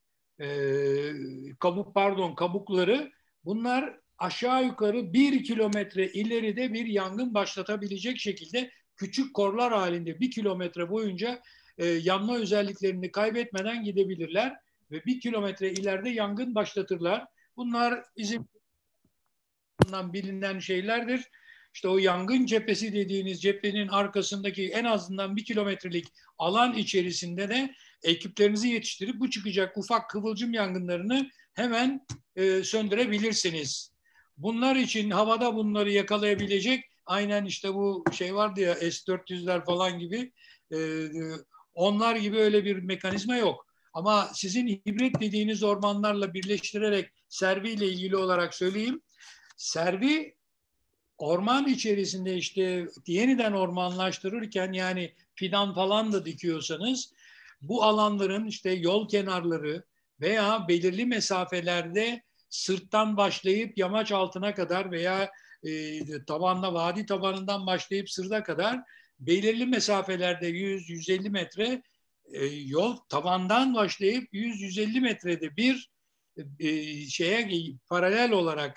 kabukları, bunlar aşağı yukarı 1 kilometre ileride bir yangın başlatabilecek şekilde küçük korlar halinde 1 kilometre boyunca yanma özelliklerini kaybetmeden gidebilirler ve 1 kilometre ileride yangın başlatırlar. Bunlar bizim bilinen şeylerdir. İşte o yangın cephesi dediğiniz cephenin arkasındaki en azından 1 kilometrelik alan içerisinde de ekiplerinizi yetiştirip bu çıkacak ufak kıvılcım yangınlarını hemen söndürebilirsiniz. Bunlar için havada bunları yakalayabilecek, aynen işte bu vardı ya S-400'ler falan gibi, Onlar gibi öyle bir mekanizma yok. Ama sizin hibrit dediğiniz ormanlarla birleştirerek servi ile ilgili olarak söyleyeyim. Servi orman içerisinde işte yeniden ormanlaştırırken, yani fidan falan da dikiyorsanız, bu alanların işte yol kenarları veya belirli mesafelerde sırttan başlayıp yamaç altına kadar veya tabanda, vadi tabanından başlayıp sırda kadar belirli mesafelerde 100-150 metre yol tabandan başlayıp 100-150 metrede bir şeye paralel olarak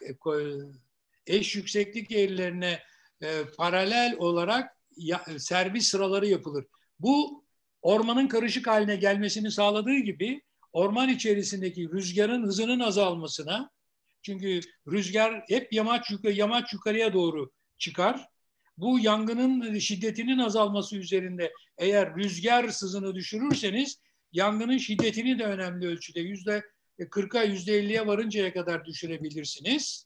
eş yükseklik yerlerine paralel olarak servis sıraları yapılır. Bu ormanın karışık haline gelmesini sağladığı gibi orman içerisindeki rüzgarın hızının azalmasına, çünkü rüzgar hep yamaç yukarıya doğru çıkar. Bu yangının şiddetinin azalması üzerinde eğer rüzgar hızını düşürürseniz yangının şiddetini de önemli ölçüde %40'a %50'ye varıncaya kadar düşürebilirsiniz.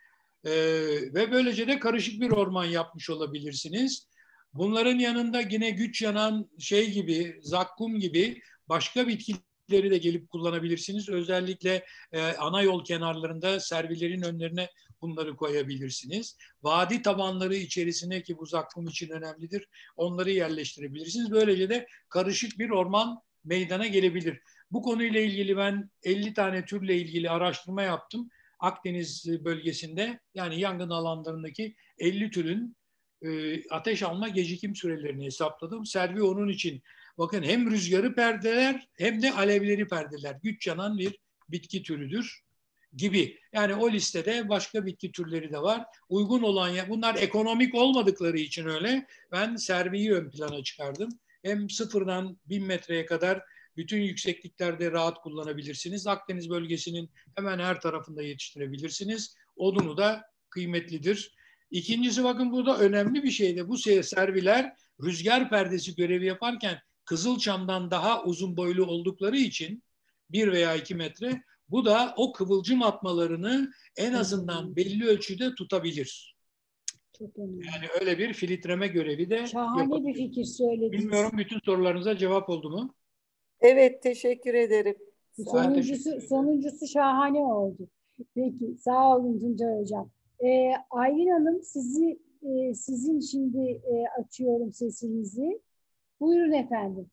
Ve böylece de karışık bir orman yapmış olabilirsiniz. Bunların yanında yine güç yanan şey gibi, zakkum gibi başka bitkileri de gelip kullanabilirsiniz. Özellikle ana yol kenarlarında servilerin önlerine bunları koyabilirsiniz. Vadi tabanları içerisine, ki bu zakkum için önemlidir, onları yerleştirebilirsiniz. Böylece de karışık bir orman meydana gelebilir. Bu konuyla ilgili ben 50 tane türle ilgili araştırma yaptım. Akdeniz bölgesinde, yani yangın alanlarındaki 50 türün ateş alma gecikim sürelerini hesapladım. Servi onun için. Bakın, hem rüzgarı perdeler hem de alevleri perdeler. Güç yanan bir bitki türüdür gibi. Yani o listede başka bitki türleri de var. Uygun olan, bunlar ekonomik olmadıkları için öyle. Ben serviyi ön plana çıkardım. Hem sıfırdan 1000 metreye kadar bütün yüksekliklerde rahat kullanabilirsiniz. Akdeniz bölgesinin hemen her tarafında yetiştirebilirsiniz. Odunu da kıymetlidir. İkincisi, bakın burada önemli bir şey de, bu serviler rüzgar perdesi görevi yaparken Kızılçam'dan daha uzun boylu oldukları için 1 veya 2 metre, bu da o kıvılcım atmalarını en azından belli ölçüde tutabilir. Çok önemli. Yani öyle bir filtreme görevi de şahane yapabilir. Bir fikir söylediniz. Bilmiyorum, bütün sorularınıza cevap oldu mu? Evet, teşekkür ederim. Sonuncusu şahane oldu. Peki, sağ olun Tuncay Hocam. Aylin Hanım, sizin şimdi açıyorum sesinizi. Buyurun efendim.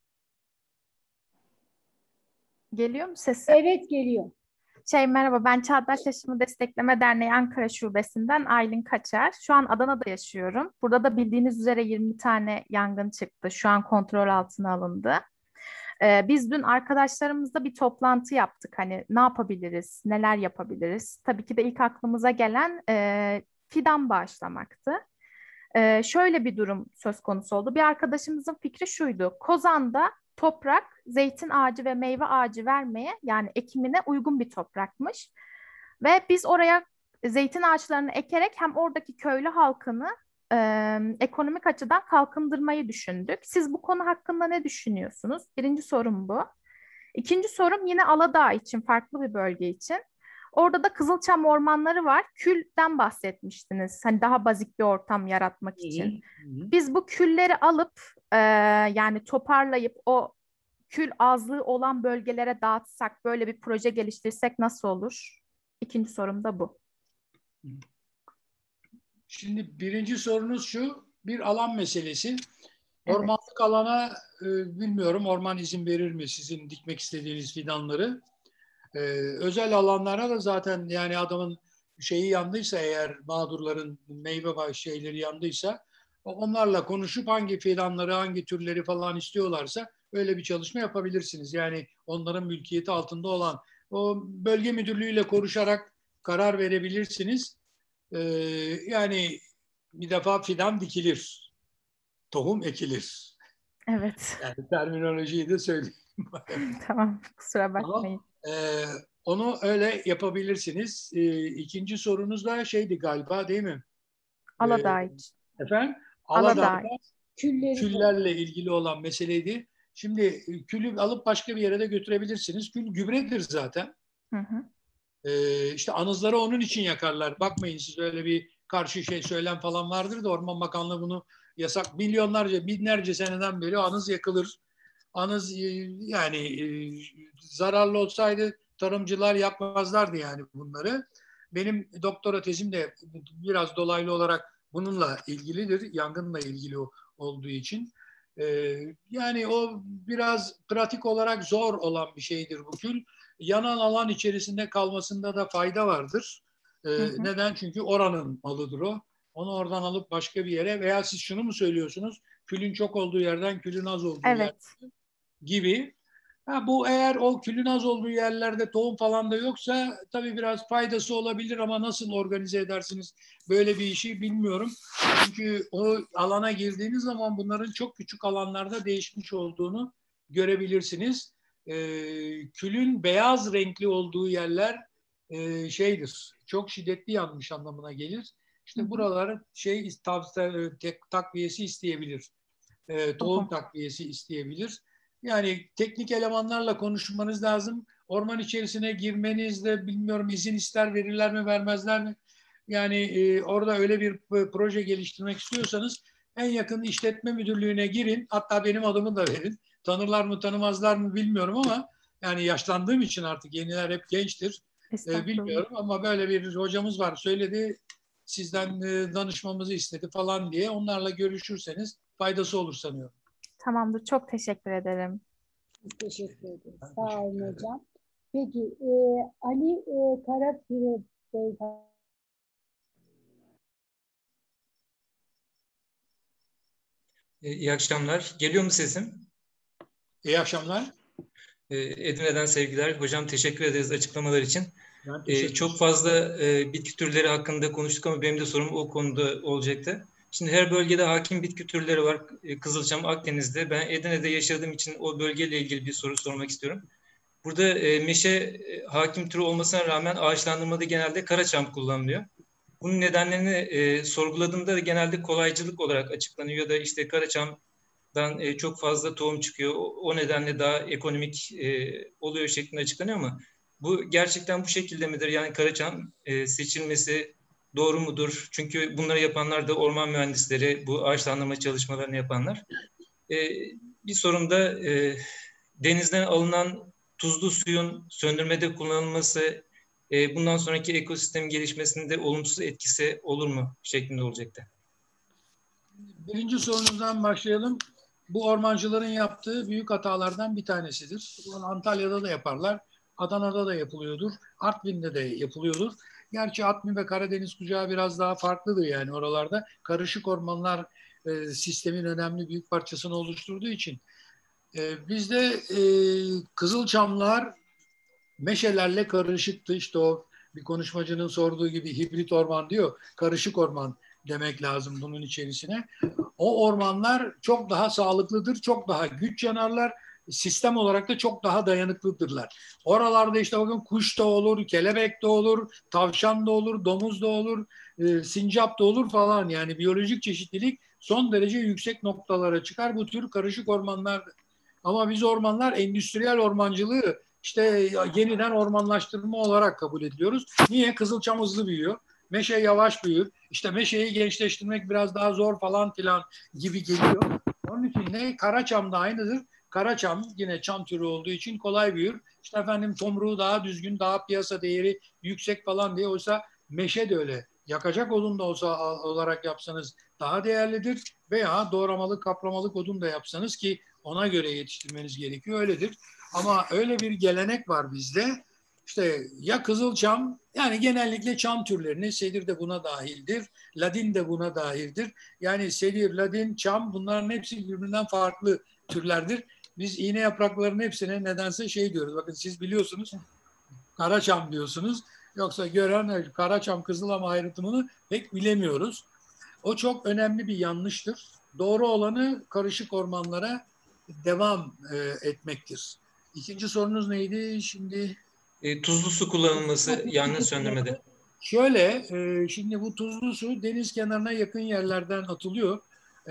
Geliyor mu sesim? Evet, geliyor. Merhaba, ben Çağdaş Yaşamı Destekleme Derneği Ankara Şubesi'nden Aylin Kaçar. Şu an Adana'da yaşıyorum. Burada da bildiğiniz üzere 20 tane yangın çıktı. Şu an kontrol altına alındı. Biz dün arkadaşlarımızla bir toplantı yaptık. Hani ne yapabiliriz, neler yapabiliriz? Tabii ki de ilk aklımıza gelen fidan bağışlamaktı. Şöyle bir durum söz konusu oldu. Bir arkadaşımızın fikri şuydu. Kozan'da toprak zeytin ağacı ve meyve ağacı vermeye, yani ekimine uygun bir toprakmış. Ve biz oraya zeytin ağaçlarını ekerek hem oradaki köylü halkını ekonomik açıdan kalkındırmayı düşündük. Siz bu konu hakkında ne düşünüyorsunuz? Birinci sorum bu. İkinci sorum yine Aladağ için, farklı bir bölge için. Orada da Kızılçam ormanları var. Külden bahsetmiştiniz. Hani daha bazik bir ortam yaratmak için. Biz bu külleri alıp yani toparlayıp o kül azlığı olan bölgelere dağıtsak, böyle bir proje geliştirsek nasıl olur? İkinci sorum da bu. Şimdi birinci sorunuz şu, bir alan meselesi. Ormanlık alana bilmiyorum, orman izin verir mi sizin dikmek istediğiniz fidanları? Özel alanlara da zaten, yani adamın şeyi yandıysa, eğer mağdurların meyve şeyleri yandıysa, onlarla konuşup hangi fidanları, hangi türleri falan istiyorlarsa öyle bir çalışma yapabilirsiniz. Yani onların mülkiyeti altında olan, o bölge müdürlüğüyle konuşarak karar verebilirsiniz. Yani bir defa fidan dikilir, tohum ekilir. Evet. Yani terminolojiyi de söyleyeyim. Tamam, kusura bakmayın. Onu öyle yapabilirsiniz. İkinci sorunuz da şeydi galiba, değil mi? Aladağ için. Efendim? Aladağ. Küllerle ilgili olan meseleydi. Şimdi külü alıp başka bir yere de götürebilirsiniz. Kül gübredir zaten. İşte anızları onun için yakarlar. Bakmayın siz, öyle bir karşı söylem falan vardır da Orman Bakanlığı bunu yasak. Milyonlarca, binlerce seneden beri anız yakılır. anız yani zararlı olsaydı tarımcılar yapmazlardı yani bunları. Benim doktora tezim de biraz dolaylı olarak bununla ilgilidir, yangınla ilgili olduğu için. Yani o biraz pratik olarak zor olan bir şeydir bu kül. Yanan alan içerisinde kalmasında da fayda vardır. Neden? Çünkü oranın malıdır o. Onu oradan alıp başka bir yere veya siz şunu mu söylüyorsunuz? Külün çok olduğu yerden külün az olduğu yer gibi. Bu eğer o külün az olduğu yerlerde tohum falan da yoksa tabii biraz faydası olabilir ama nasıl organize edersiniz böyle bir işi bilmiyorum. Çünkü o alana girdiğiniz zaman bunların çok küçük alanlarda değişmiş olduğunu görebilirsiniz. Külün beyaz renkli olduğu yerler şeydir, çok şiddetli yanmış anlamına gelir. İşte buraları takviyesi isteyebilir. Tohum takviyesi isteyebilir. Yani teknik elemanlarla konuşmanız lazım. Orman içerisine girmenizde bilmiyorum izin ister, verirler mi vermezler mi? Yani orada öyle bir proje geliştirmek istiyorsanız en yakın işletme müdürlüğüne girin. Hatta benim adımı da verin. Tanırlar mı tanımazlar mı bilmiyorum ama yani yaşlandığım için artık yeniler hep gençtir. Bilmiyorum ama böyle bir hocamız var söyledi sizden danışmamızı istedi falan diye onlarla görüşürseniz faydası olur sanıyorum. Tamamdır. Çok teşekkür ederim. Teşekkür ederim. Sağ olun hocam. Peki Ali Karapire Beyefendi. İyi akşamlar. Geliyor mu sesim? İyi akşamlar. Edirne'den sevgiler. Hocam teşekkür ederiz açıklamalar için. Çok fazla bitki türleri hakkında konuştuk ama benim de sorum o konuda olacaktı. Şimdi her bölgede hakim bitki türleri var. Kızılçam, Akdeniz'de. Ben Edirne'de yaşadığım için o bölgeyle ilgili bir soru sormak istiyorum. Burada meşe hakim türü olmasına rağmen ağaçlandırmada genelde karaçam kullanılıyor. Bunun nedenlerini sorguladığımda genelde kolaycılık olarak açıklanıyor ya da işte karaçamdan çok fazla tohum çıkıyor. O nedenle daha ekonomik oluyor şeklinde açıklanıyor ama bu gerçekten bu şekilde midir? Yani karaçam seçilmesi doğru mudur? Çünkü bunları yapanlar da orman mühendisleri, bu ağaçlandırma çalışmalarını yapanlar. Bir sorum da denizden alınan tuzlu suyun söndürmede kullanılması bundan sonraki ekosistem gelişmesinde olumsuz etkisi olur mu şeklinde olacaktı. Birinci sorunuzdan başlayalım. Bu ormancıların yaptığı büyük hatalardan bir tanesidir. Bunu Antalya'da da yaparlar. Adana'da da yapılıyordur. Artvin'de de yapılıyordur. Gerçi Artvin ve Karadeniz kucağı biraz daha farklıdır yani oralarda. Karışık ormanlar sistemin önemli büyük parçasını oluşturduğu için. Bizde kızılçamlar meşelerle karışıktı. İşte o bir konuşmacının sorduğu gibi hibrit orman diyor. Karışık orman demek lazım bunun içerisine. O ormanlar çok daha sağlıklıdır, çok daha güç yanarlar. Sistem olarak da çok daha dayanıklıdırlar. Oralarda işte bakın kuş da olur, kelebek de olur, tavşan da olur, domuz da olur, sincap da olur falan. Yani biyolojik çeşitlilik son derece yüksek noktalara çıkar bu tür karışık ormanlar. Ama biz ormanlar endüstriyel ormancılığı işte yeniden ormanlaştırma olarak kabul ediyoruz. Niye? Kızılçam hızlı büyüyor. Meşe yavaş büyür. İşte meşeyi gençleştirmek biraz daha zor falan filan gibi geliyor. Onun için ne? Karaçam da aynıdır. Karaçam yine çam türü olduğu için kolay büyür. İşte efendim tomruğu daha düzgün, daha piyasa değeri yüksek falan diye. Oysa meşe de öyle. Yakacak odun da olsa olarak yapsanız daha değerlidir. Veya doğramalık, kaplamalık odun da yapsanız ki ona göre yetiştirmeniz gerekiyor. Öyledir. Ama öyle bir gelenek var bizde. İşte ya kızılçam, yani genellikle çam türlerini, sedir de buna dahildir, ladin de buna dahildir. Yani sedir, ladin, çam bunların hepsi birbirinden farklı türlerdir. Biz iğne yapraklarının hepsine nedense şey diyoruz. Bakın siz biliyorsunuz, karaçam diyorsunuz. Yoksa gören karaçam, kızılçam ayrımını pek bilemiyoruz. O çok önemli bir yanlıştır. Doğru olanı karışık ormanlara devam etmektir. İkinci sorunuz neydi şimdi? Tuzlu su kullanılması yangın söndürmede. Şöyle, şimdi bu tuzlu su deniz kenarına yakın yerlerden atılıyor.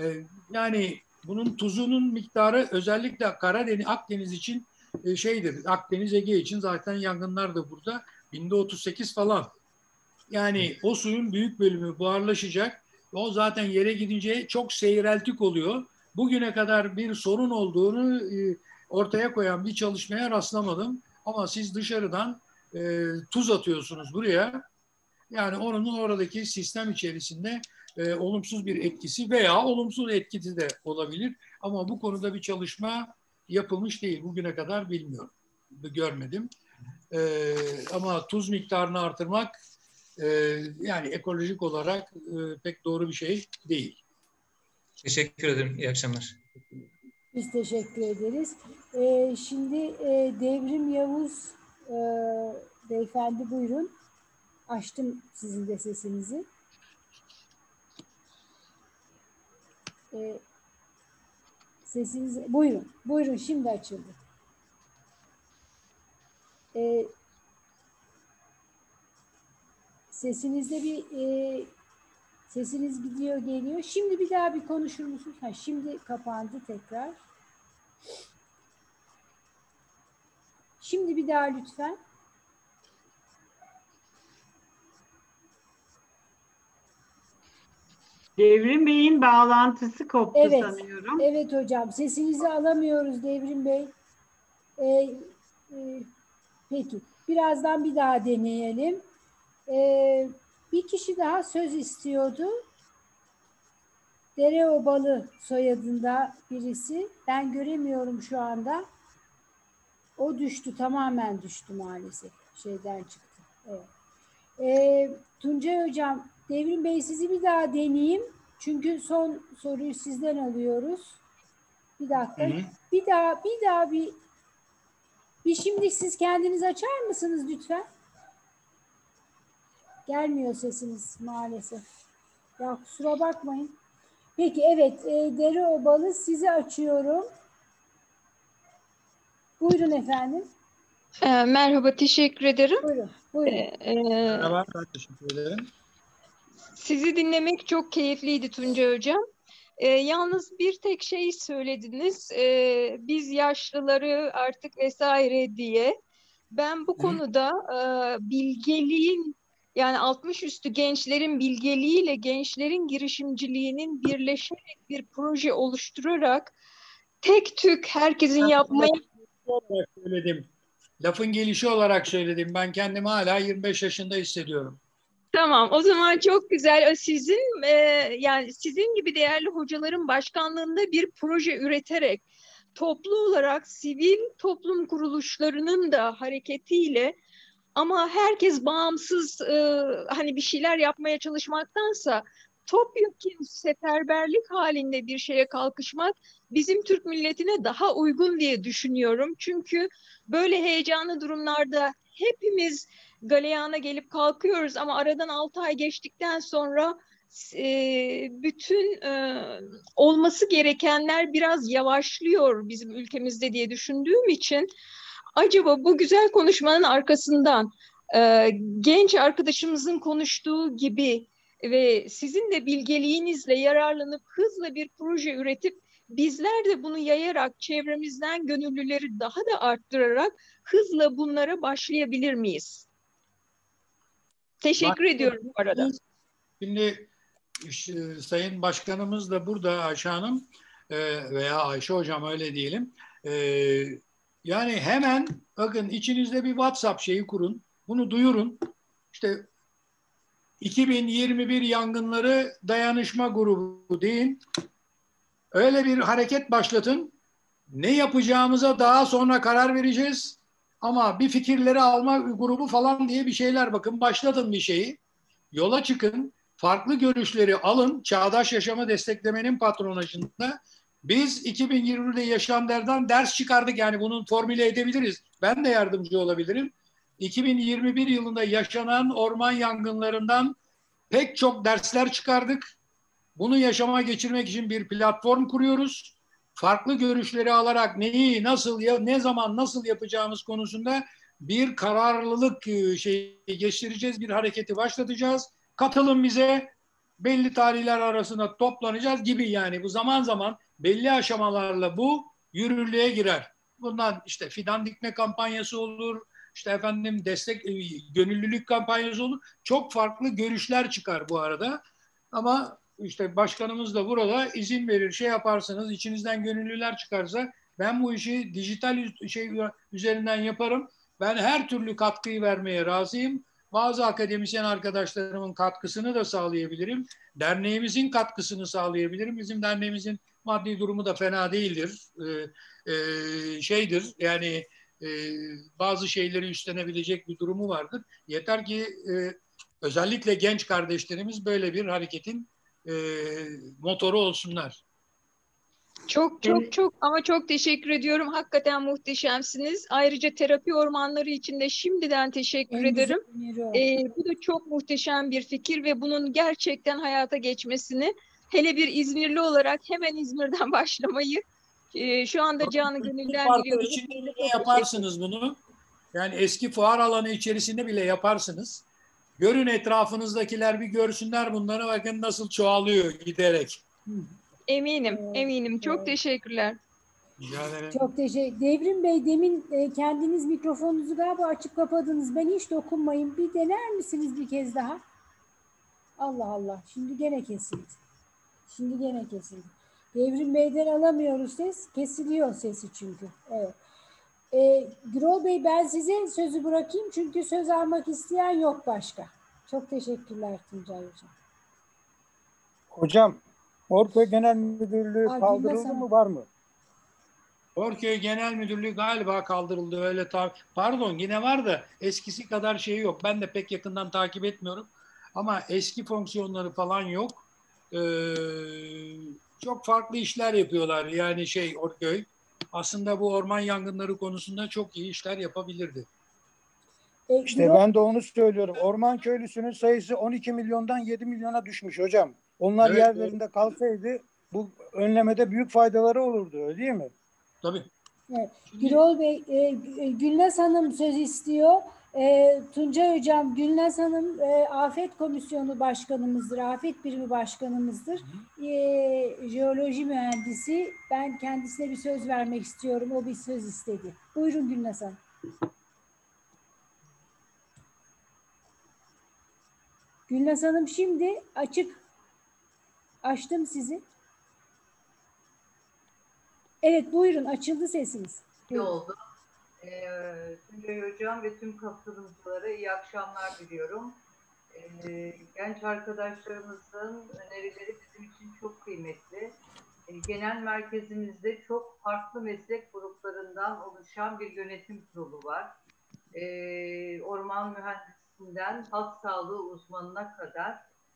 Yani bunun tuzunun miktarı özellikle Karadeniz, Akdeniz için şeydir. Akdeniz, Ege için zaten yangınlar da burada. Binde 38 falan. Yani o suyun büyük bölümü buharlaşacak. O zaten yere gidince çok seyreltik oluyor. bugüne kadar bir sorun olduğunu ortaya koyan bir çalışmaya rastlamadım. Ama siz dışarıdan tuz atıyorsunuz buraya. Yani onun oradaki sistem içerisinde olumsuz bir etkisi veya olumsuz etkisi de olabilir. Ama bu konuda bir çalışma yapılmış değil. Bugüne kadar bilmiyorum. Görmedim. Ama tuz miktarını artırmak yani ekolojik olarak pek doğru bir şey değil. Teşekkür ederim. İyi akşamlar. Biz teşekkür ederiz. Şimdi Devrim Yavuz beyefendi buyurun. Açtım sizin de sesinizi. Sesiniz buyurun. Buyurun şimdi açıldı. Sesinizde bir sesiniz gidiyor geliyor. Şimdi bir daha bir konuşur musunuz? Ha, şimdi kapandı tekrar. Şimdi bir daha lütfen. Devrim Bey'in bağlantısı koptu sanıyorum. Evet hocam. Sesinizi alamıyoruz Devrim Bey. Peki. Birazdan bir daha deneyelim. Bir kişi daha söz istiyordu. Dereobalı soyadında birisi. Ben göremiyorum şu anda. O düştü. Tamamen düştü maalesef. Şeyden çıktı. Evet. Tuncay Hocam, Devrim Bey sizi bir daha deneyeyim. Çünkü son soruyu sizden alıyoruz. Bir dakika. Hı hı. Bir daha bir şimdi siz kendiniz açar mısınız lütfen? Gelmiyor sesiniz maalesef. Ya kusura bakmayın. Peki evet, Dereobalı sizi açıyorum. Buyurun efendim. Merhaba, teşekkür ederim. Buyurun. Merhaba, ben teşekkür ederim. Sizi dinlemek çok keyifliydi Tuncay Hocam. Yalnız bir tek şey söylediniz. Biz yaşlıları artık vesaire diye. Ben bu konuda bilgeliğin, yani 60 üstü gençlerin bilgeliğiyle gençlerin girişimciliğinin birleşerek bir proje oluşturarak tek tük herkesin yapmaya... Söyledim. Lafın gelişi olarak söyledim. Ben kendimi hala 25 yaşında hissediyorum. Tamam, o zaman çok güzel. Sizin yani sizin gibi değerli hocaların başkanlığında bir proje üreterek toplu olarak sivil toplum kuruluşlarının da hareketiyle, ama herkes bağımsız hani bir şeyler yapmaya çalışmaktansa topyekun seferberlik halinde bir şeye kalkışmak bizim Türk milletine daha uygun diye düşünüyorum. Çünkü böyle heyecanlı durumlarda hepimiz galeyana gelip kalkıyoruz ama aradan 6 ay geçtikten sonra bütün olması gerekenler biraz yavaşlıyor bizim ülkemizde diye düşündüğüm için acaba bu güzel konuşmanın arkasından genç arkadaşımızın konuştuğu gibi ve sizin de bilgeliğinizle yararlanıp hızla bir proje üretip bizler de bunu yayarak çevremizden gönüllüleri daha da arttırarak hızla bunlara başlayabilir miyiz? Teşekkür ediyorum bu arada. Şimdi Sayın Başkanımız da burada, Ayşe Hanım veya Ayşe Hocam öyle diyelim. Yani hemen bakın içinizde bir WhatsApp şeyi kurun. Bunu duyurun. İşte 2021 yangınları dayanışma grubu deyin. Öyle bir hareket başlatın. Ne yapacağımıza daha sonra karar vereceğiz. Ama bir fikirleri alma grubu falan diye bir şeyler, bakın başlatın bir şeyi. Yola çıkın. Farklı görüşleri alın. Çağdaş Yaşamı Desteklemenin patronajında. Biz 2020'de yaşayanlardan ders çıkardık. Yani bunu formüle edebiliriz. Ben de yardımcı olabilirim. 2021 yılında yaşanan orman yangınlarından pek çok dersler çıkardık. Bunu yaşama geçirmek için bir platform kuruyoruz. Farklı görüşleri alarak neyi, nasıl, ne zaman, nasıl yapacağımız konusunda bir kararlılık geçireceğiz. Bir hareketi başlatacağız. Katılın bize. Belli tarihler arasında toplanacağız gibi, yani bu zaman zaman belli aşamalarla bu yürürlüğe girer. Bundan işte fidan dikme kampanyası olur, işte efendim destek, gönüllülük kampanyası olur. Çok farklı görüşler çıkar bu arada. Ama işte başkanımız da burada izin verir, şey yaparsınız, içinizden gönüllüler çıkarsa ben bu işi dijital üzerinden yaparım. Ben her türlü katkıyı vermeye razıyım. Bazı akademisyen arkadaşlarımın katkısını da sağlayabilirim. Derneğimizin katkısını sağlayabilirim. Bizim derneğimizin maddi durumu da fena değildir. Yani bazı şeyleri üstlenebilecek bir durumu vardır. Yeter ki özellikle genç kardeşlerimiz böyle bir hareketin motoru olsunlar. Çok ama çok teşekkür ediyorum. Hakikaten muhteşemsiniz. Ayrıca terapi ormanları için de şimdiden teşekkür ederim. Bu da çok muhteşem bir fikir ve bunun gerçekten hayata geçmesini, hele bir İzmirli olarak hemen İzmir'den başlamayı şu anda canı gönülden diliyorum. İçinde yaparsınız bunu. Yani eski fuar alanı içerisinde bile yaparsınız. Görün, etrafınızdakiler bir görsünler bunları, bakın nasıl çoğalıyor giderek. Eminim. Çok teşekkürler. Çok teşekkür. Devrim Bey, demin kendiniz mikrofonunuzu galiba açıp kapadınız. Ben hiç dokunmayın. Bir dener misiniz bir kez daha? Allah Allah. Şimdi gene kesildi. Devrim Bey'den alamıyoruz ses. Kesiliyor sesi çünkü. Evet. Gürol Bey, ben size sözü bırakayım çünkü söz almak isteyen yok başka. Çok teşekkürler Tuncay Hocam. Hocam, Orköy Genel Müdürlüğü kaldırıldı mı, var mı? Orköy Genel Müdürlüğü galiba kaldırıldı. Öyle pardon, yine var da eskisi kadar şey yok. Ben de pek yakından takip etmiyorum. Ama eski fonksiyonları falan yok. Çok farklı işler yapıyorlar. Yani Orköy aslında bu orman yangınları konusunda çok iyi işler yapabilirdi. İşte ben de onu söylüyorum. Orman köylüsünün sayısı 12 milyondan 7 milyona düşmüş hocam. Onlar yerlerinde kalsaydı bu önlemede büyük faydaları olurdu, öyle değil mi? Tabii. Evet. Gürol Bey, Gülnaz Hanım söz istiyor. Tuncay Hocam, Gülnaz Hanım Afet Komisyonu Başkanımızdır, Afet Birimi Başkanımızdır. Jeoloji mühendisi. Ben kendisine bir söz vermek istiyorum. O bir söz istedi. Buyurun Gülnaz Hanım. Gülnaz Hanım şimdi açık. Açtım sizi. Evet, buyurun, açıldı sesiniz. İyi oldu. Tuncay Hocam ve tüm katılımcılara iyi akşamlar diliyorum. Genç arkadaşlarımızın önerileri bizim için çok kıymetli. Genel merkezimizde çok farklı meslek gruplarından oluşan bir yönetim kurulu var. Orman mühendisinden halk sağlığı uzmanına kadar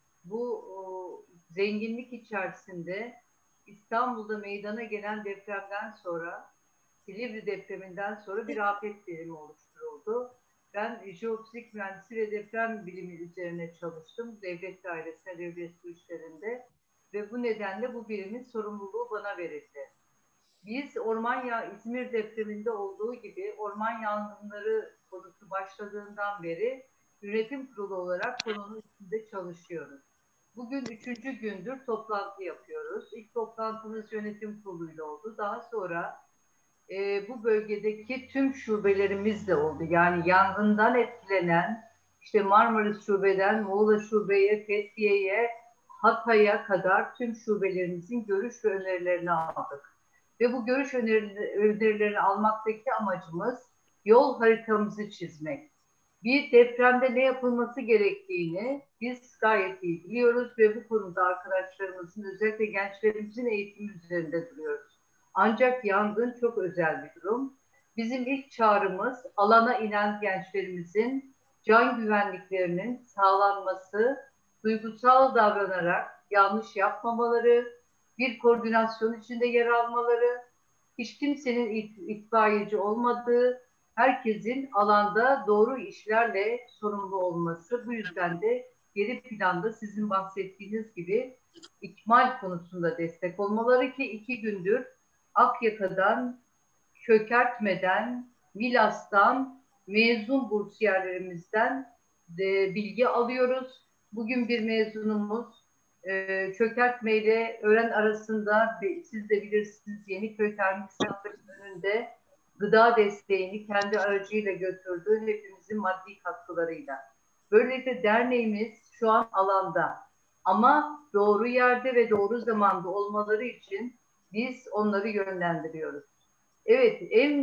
bu zenginlik içerisinde İstanbul'da meydana gelen depremden sonra, Silivri depreminden sonra bir afet birimi oluşturuldu. Ben jeofizik mühendisi ve deprem bilimi üzerine çalıştım. Devlet dairesinde, devlet su işlerinde ve bu nedenle bu birimin sorumluluğu bana verildi. Biz İzmir depreminde olduğu gibi orman yangınları konusu başladığından beri yönetim kurulu olarak konunun üstünde çalışıyoruz. Bugün 3. gündür toplantı yapıyoruz. İlk toplantımız yönetim kuruluyla oldu. Daha sonra bu bölgedeki tüm şubelerimizle oldu. Yani yangından etkilenen Marmaris Şube'den Muğla Şube'ye, Fethiye'ye, Hatay'a kadar tüm şubelerimizin görüş ve önerilerini aldık. Ve bu görüş önerilerini almaktaki amacımız yol haritamızı çizmek. Bir depremde ne yapılması gerektiğini biz gayet iyi biliyoruz ve bu konuda arkadaşlarımızın, özellikle gençlerimizin eğitimi üzerinde duruyoruz. Ancak yangın çok özel bir durum. Bizim ilk çağrımız alana inen gençlerimizin can güvenliklerinin sağlanması, duygusal davranarak yanlış yapmamaları, bir koordinasyon içinde yer almaları, hiç kimsenin itfaiyeci olmadığı, herkesin alanda doğru işlerle sorumlu olması. Bu yüzden de geri planda sizin bahsettiğiniz gibi ikmal konusunda destek olmaları ki 2 gündür Akyaka'dan, Çökertme'den, Milas'tan, mezun bursiyerlerimizden bilgi alıyoruz. Bugün bir mezunumuz Çökertme ile Ören arasında, siz de bilirsiniz, Yeniköy Termik Santrali'nin önünde gıda desteğini kendi aracıyla götürdü, hepimizin maddi katkılarıyla. Böylelikle derneğimiz şu an alanda. Ama doğru yerde ve doğru zamanda olmaları için biz onları yönlendiriyoruz. Evet,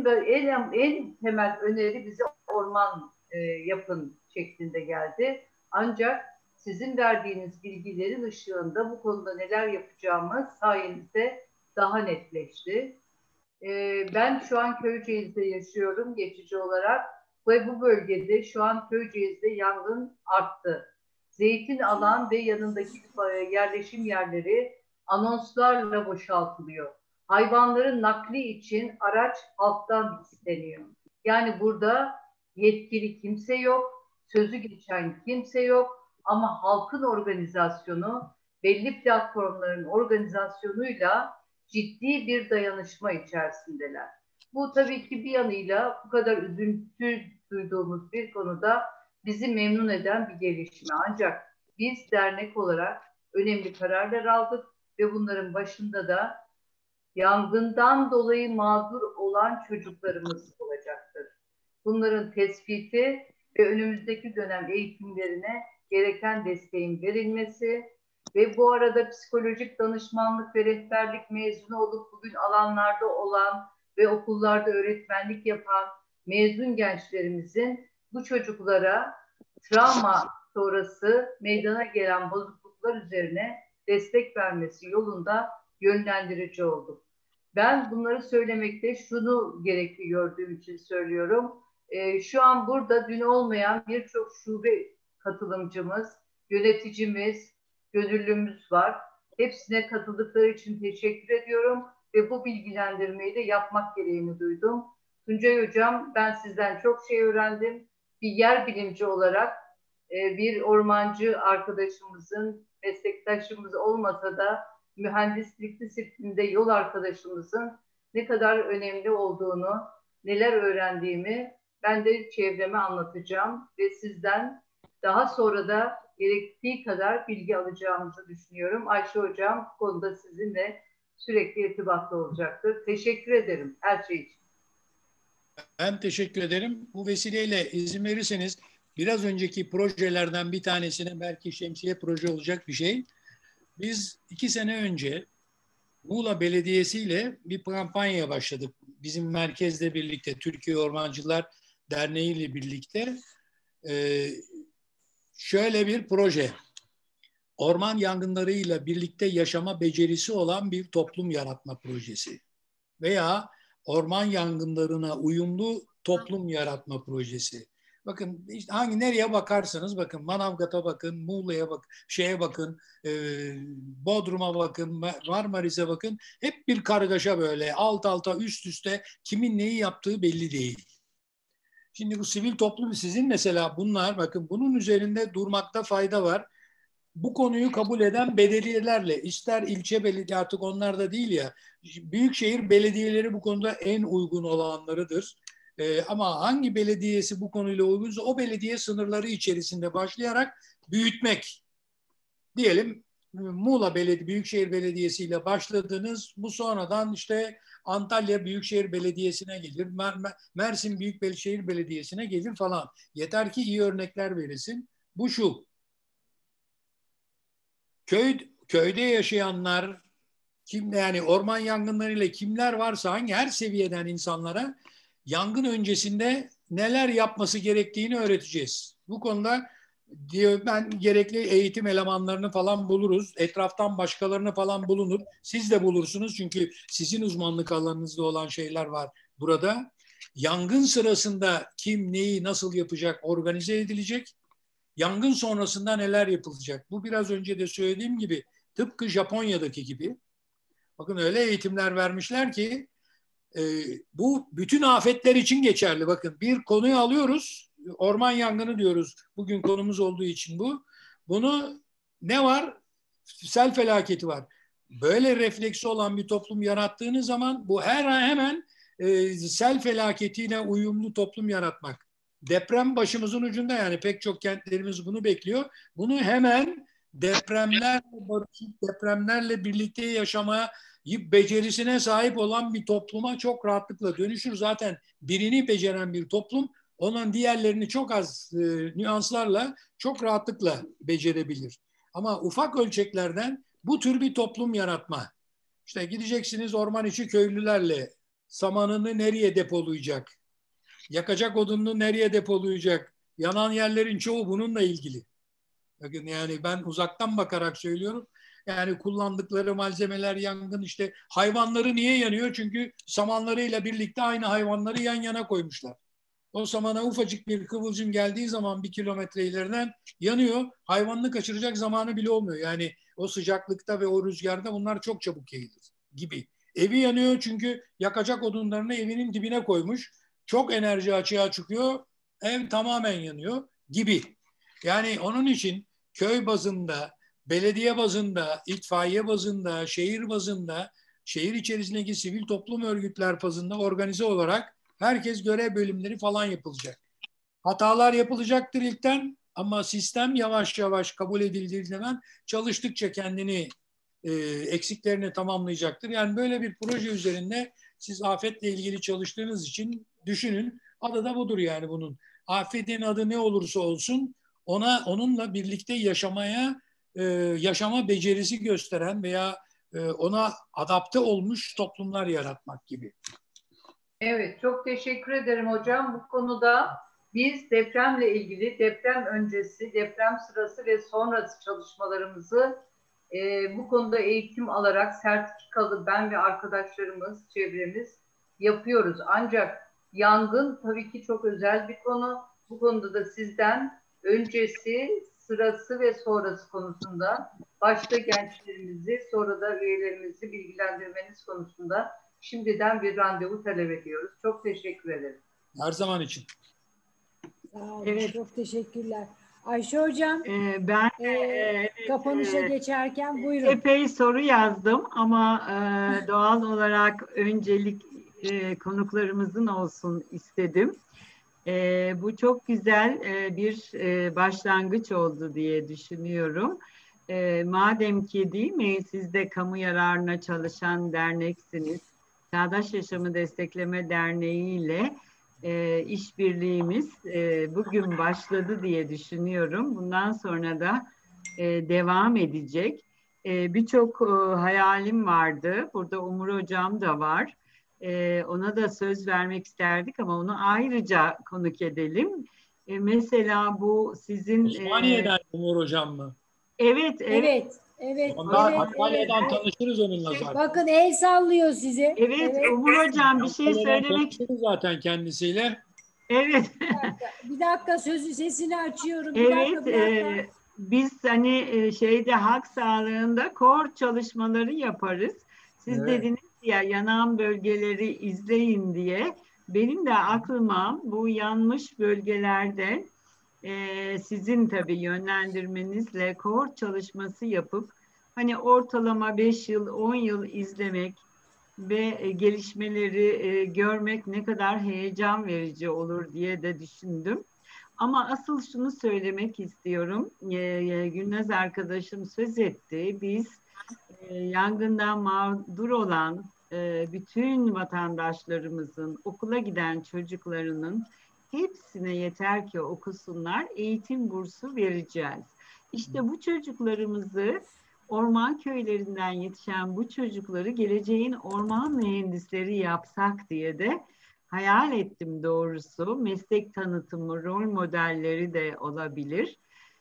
en temel öneri bize orman yapın şeklinde geldi. Ancak sizin verdiğiniz bilgilerin ışığında bu konuda neler yapacağımız sayenizde daha netleşti. Ben şu an Köyceğiz'de yaşıyorum geçici olarak ve bu bölgede şu an Köyceğiz'de yangın arttı. Zeytin alan ve yanındaki yerleşim yerleri anonslarla boşaltılıyor. Hayvanların nakli için araç halktan isteniyor. Yani burada yetkili kimse yok, sözü geçen kimse yok ama halkın organizasyonu, belli platformların organizasyonuyla ciddi bir dayanışma içerisindeler. Bu tabii ki bir yanıyla bu kadar üzüntü duyduğumuz bir konuda bizi memnun eden bir gelişme. Ancak biz dernek olarak önemli kararlar aldık ve bunların başında da yangından dolayı mağdur olan çocuklarımız olacaktır. Bunların tespiti ve önümüzdeki dönem eğitimlerine gereken desteğin verilmesi ve bu arada psikolojik danışmanlık ve rehberlik mezunu olup bugün alanlarda olan ve okullarda öğretmenlik yapan mezun gençlerimizin bu çocuklara travma sonrası meydana gelen bozukluklar üzerine destek vermesi yolunda yönlendirici olduk. Ben bunları söylemekte şunu gerekli gördüğüm için söylüyorum. Şu an burada dün olmayan birçok şube katılımcımız, yöneticimiz, gönüllümüz var. Hepsine katıldıkları için teşekkür ediyorum ve bu bilgilendirmeyi de yapmak gereğini duydum. Tuncay Hocam, ben sizden çok şey öğrendim. Bir yer bilimci olarak bir ormancı arkadaşımızın, meslektaşımız olmasa da mühendislik disiplinde yol arkadaşımızın ne kadar önemli olduğunu, neler öğrendiğimi ben de çevreme anlatacağım ve sizden daha sonra da gerektiği kadar bilgi alacağımızı düşünüyorum. Ayşe Hocam bu konuda sizinle sürekli irtibatlı olacaktır. Teşekkür ederim her şey için. Ben teşekkür ederim. Bu vesileyle izin verirseniz biraz önceki projelerden bir tanesine belki şemsiye proje olacak bir şey. Biz 2 sene önce Muğla Belediyesi ile bir kampanya başladık. Bizim merkezle birlikte, Türkiye Ormancılar Derneği ile birlikte şöyle bir proje. Orman yangınlarıyla birlikte yaşama becerisi olan bir toplum yaratma projesi. Veya orman yangınlarına uyumlu toplum yaratma projesi. Bakın işte nereye bakarsanız bakın, Manavgat'a bakın, Muğla'ya bakın, bakın, Bodrum'a bakın, Marmaris'e bakın. Hep bir kargaşa böyle alt alta üst üste, kimin neyi yaptığı belli değil. Şimdi bu sivil toplum, sizin mesela bunlar, bakın bunun üzerinde durmakta fayda var. Bu konuyu kabul eden belediyelerle, ister ilçe belediye, artık onlar da değil ya, büyükşehir belediyeleri bu konuda en uygun olanlarıdır. Ama hangi belediyesi bu konuyla uygunsa o belediye sınırları içerisinde başlayarak büyütmek. Diyelim Muğla Büyükşehir Belediyesi ile başladınız. Bu sonradan işte Antalya Büyükşehir Belediyesi'ne gelir, Mersin Büyükşehir Belediyesi'ne gelir falan. Yeter ki iyi örnekler verilsin. Bu şu: köyde yaşayanlar, yani orman yangınlarıyla kimler varsa her seviyeden insanlara yangın öncesinde neler yapması gerektiğini öğreteceğiz. Bu konuda ben gerekli eğitim elemanlarını falan buluruz. Etraftan başkalarını falan bulunur. Siz de bulursunuz çünkü sizin uzmanlık alanınızda olan şeyler var burada. Yangın sırasında kim neyi nasıl yapacak organize edilecek. Yangın sonrasında neler yapılacak? Bu biraz önce de söylediğim gibi tıpkı Japonya'daki gibi. Bakın öyle eğitimler vermişler ki bu bütün afetler için geçerli. Bakın bir konuyu alıyoruz. Orman yangını diyoruz. Bugün konumuz olduğu için bu. Bunu ne var? Sel felaketi var. Böyle refleksi olan bir toplum yarattığınız zaman bu hemen sel felaketiyle uyumlu toplum yaratmak. Deprem başımızın ucunda, yani pek çok kentlerimiz bunu bekliyor. Bunu hemen depremlerle birlikte yaşamaya becerisine sahip olan bir topluma çok rahatlıkla dönüşür. Zaten birini beceren bir toplum onun diğerlerini çok az nüanslarla çok rahatlıkla becerebilir. Ama ufak ölçeklerden bu tür bir toplum yaratma. İşte gideceksiniz orman içi köylülerle, samanını nereye depolayacak? Yakacak odununu nereye depolayacak? Yanan yerlerin çoğu bununla ilgili. Bakın yani ben uzaktan bakarak söylüyorum. Yani kullandıkları malzemeler yangın, işte hayvanları niye yanıyor? Çünkü samanlarıyla birlikte aynı hayvanları yan yana koymuşlar. O samana ufacık bir kıvılcım geldiği zaman 1 kilometre ileriden yanıyor. Hayvanını kaçıracak zamanı bile olmuyor. Yani o sıcaklıkta ve o rüzgarda bunlar çok çabuk yayılır gibi. Evi yanıyor çünkü yakacak odunlarını evinin dibine koymuş. Çok enerji açığa çıkıyor. Ev tamamen yanıyor gibi. Yani onun için köy bazında, belediye bazında, itfaiye bazında, şehir bazında, şehir içerisindeki sivil toplum örgütler bazında organize olarak herkes görev bölümleri falan yapılacak. Hatalar yapılacaktır ilkten ama sistem yavaş yavaş kabul edildiği zaman çalıştıkça kendini eksiklerini tamamlayacaktır. Yani böyle bir proje üzerinde siz afetle ilgili çalıştığınız için düşünün. Adı da budur yani bunun. Afetin adı ne olursa olsun onunla birlikte yaşama becerisi gösteren veya ona adapte olmuş toplumlar yaratmak gibi. Evet, çok teşekkür ederim hocam. Bu konuda biz depremle ilgili deprem öncesi, deprem sırası ve sonrası çalışmalarımızı bu konuda eğitim alarak sertifikalı ben ve arkadaşlarımız, çevremiz yapıyoruz. Ancak yangın tabii ki çok özel bir konu. Bu konuda da sizden öncesi, sırası ve sonrası konusunda başta gençlerimizi, sonra da üyelerimizi bilgilendirmeniz konusunda şimdiden bir randevu talep ediyoruz. Çok teşekkür ederim. Her zaman için. Sağ olun, evet. Çok teşekkürler. Ayşe Hocam, ben kapanışa geçerken buyurun. Epey soru yazdım ama doğal olarak öncelik konuklarımızın olsun istedim. Bu çok güzel bir başlangıç oldu diye düşünüyorum. Madem ki değil mi siz de kamu yararına çalışan derneksiniz, Çağdaş Yaşamı Destekleme Derneği ile işbirliğimiz bugün başladı diye düşünüyorum. Bundan sonra da devam edecek. Birçok hayalim vardı. Burada Umur Hocam da var. Ona da söz vermek isterdik ama onu ayrıca konuk edelim. Mesela bu sizin... Osmaniye'den Umur Hocam mı? Evet. Antalya'dan tanışırız onunla zaten. Bakın el sallıyor size. Evet. Umur Hocam bir şey söylemek... zaten kendisiyle. Evet. Bir dakika sesini açıyorum. Evet. Biz hani halk sağlığında kor çalışmaları yaparız. Siz dediniz ya yanan bölgeleri izleyin diye. Benim de aklıma bu yanmış bölgelerde sizin tabii yönlendirmenizle kohort çalışması yapıp hani ortalama 5 yıl 10 yıl izlemek ve gelişmeleri görmek ne kadar heyecan verici olur diye de düşündüm. Ama asıl şunu söylemek istiyorum. Gülnaz arkadaşım söz etti. Biz yangından mağdur olan bütün vatandaşlarımızın, okula giden çocuklarının hepsine yeter ki okusunlar, eğitim bursu vereceğiz. İşte bu çocuklarımızı, orman köylerinden yetişen bu çocukları geleceğin orman mühendisleri yapsak diye de hayal ettim doğrusu. Meslek tanıtımı, rol modelleri de olabilir.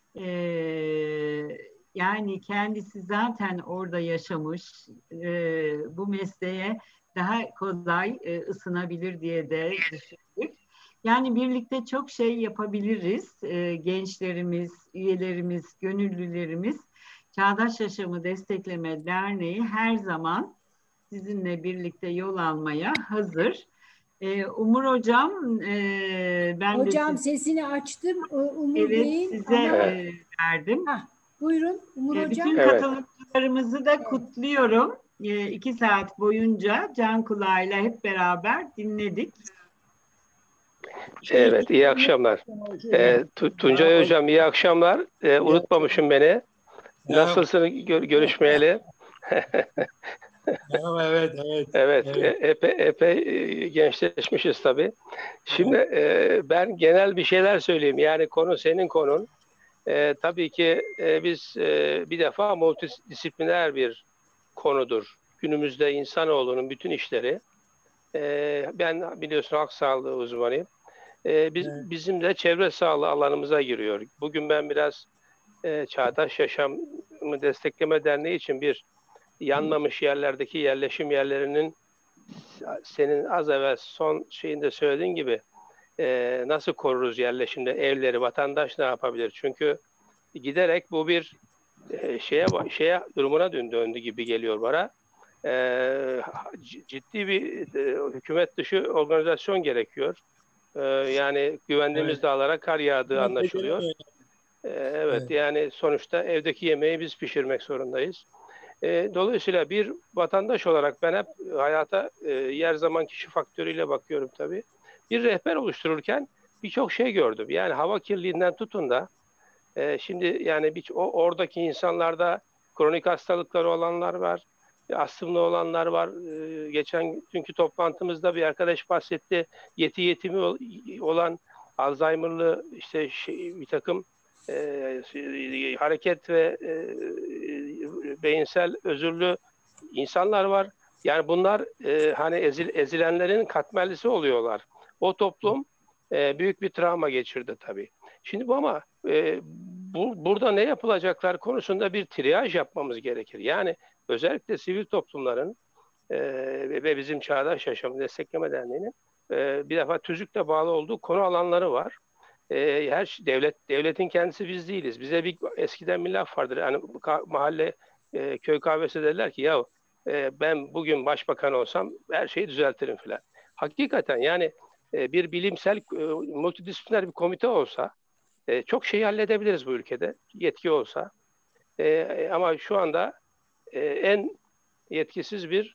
Yani kendisi zaten orada yaşamış, bu mesleğe daha kolay ısınabilir diye de düşündük. Yani birlikte çok şey yapabiliriz. Gençlerimiz, üyelerimiz, gönüllülerimiz, Çağdaş Yaşamı Destekleme Derneği her zaman sizinle birlikte yol almaya hazır. Umur Hocam, ben Hocam sesini açtım. Umur Bey'in size verdim. Buyurun Umur Hocam. Bütün katılımcılarımızı da kutluyorum. 2 saat boyunca can kulağıyla hep beraber dinledik. Evet, iyi akşamlar. Tuncay Hocam iyi akşamlar. Unutmamışım beni. Nasılsın görüşmeyeli? Evet. Epey gençleşmişiz tabii. Şimdi ben genel bir şeyler söyleyeyim. Yani konu senin konun. Tabii ki biz bir defa multidisipliner bir konudur. Günümüzde insanoğlunun bütün işleri, ben biliyorsun halk sağlığı uzmanıyım. Bizim de çevre sağlığı alanımıza giriyor. Bugün ben biraz Çağdaş Yaşamı Destekleme Derneği için bir yanmamış yerlerdeki yerleşim yerlerinin, senin az evvel son şeyinde söylediğin gibi, nasıl koruruz yerleşimde evleri, vatandaş ne yapabilir? Çünkü giderek bu bir şeye durumuna döndü gibi geliyor bana. Ciddi bir hükümet dışı organizasyon gerekiyor. Yani güvendiğimiz dağlara kar yağdığı anlaşılıyor. Evet, yani sonuçta evdeki yemeği biz pişirmek zorundayız. Dolayısıyla bir vatandaş olarak ben hep hayata yer zaman kişi faktörüyle bakıyorum tabii. Bir rehber oluştururken birçok şey gördüm. Yani hava kirliliğinden tutun da şimdi yani oradaki insanlarda kronik hastalıkları olanlar var, astımlı olanlar var. Geçen günkü toplantımızda bir arkadaş bahsetti. Yetimi olan Alzheimer'lı işte bir takım hareket ve beyinsel özürlü insanlar var. Yani bunlar hani ezilenlerin katmerlisi oluyorlar. O toplum büyük bir travma geçirdi tabii. Şimdi ama burada ne yapılacaklar konusunda bir triyaj yapmamız gerekir. Yani özellikle sivil toplumların ve bizim Çağdaş Yaşamı Destekleme Derneği'nin bir defa TÜZÜK'le bağlı olduğu konu alanları var. Her devletin kendisi biz değiliz. Bize eskiden bir laf vardır. Yani mahalle köy kahvesi derler ki ya ben bugün başbakan olsam her şeyi düzeltirim filan. Hakikaten yani bir bilimsel multidisipliner bir komite olsa çok şeyi halledebiliriz bu ülkede. Yetki olsa. Ama şu anda en yetkisiz bir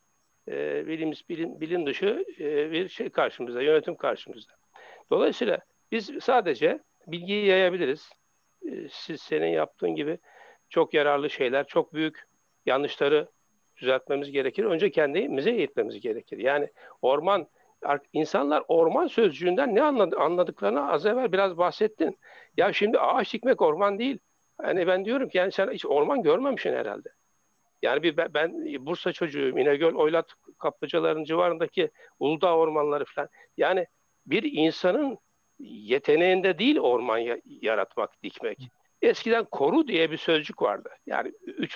bilim dışı bir şey karşımızda, yönetim karşımızda. Dolayısıyla biz sadece bilgiyi yayabiliriz. Senin yaptığın gibi çok yararlı şeyler, çok büyük yanlışları düzeltmemiz gerekir. Önce kendimize eğitmemiz gerekir. Yani insanlar orman sözcüğünden ne anladıklarını az evvel biraz bahsettin. Ya şimdi ağaç dikmek orman değil. Yani ben diyorum ki yani sen hiç orman görmemişsin herhalde. Yani ben Bursa çocuğuyum. İnegöl, Oylat kaplıcaların civarındaki Uludağ ormanları falan. Yani bir insanın yeteneğinde değil orman yaratmak, dikmek. Eskiden koru diye bir sözcük vardı. Yani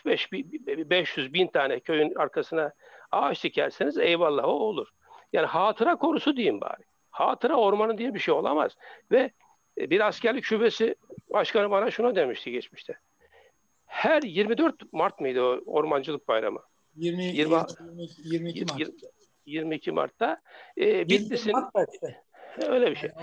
500 bin tane köyün arkasına ağaç dikerseniz eyvallah o olur. Yani hatıra korusu diyeyim bari. Hatıra ormanı diye bir şey olamaz. Ve bir askerlik şubesi başkanı bana şunu demişti geçmişte. Her 24 Mart mıydı o Ormancılık Bayramı? 22 Mart'ta Bitlis'in öyle bir şey.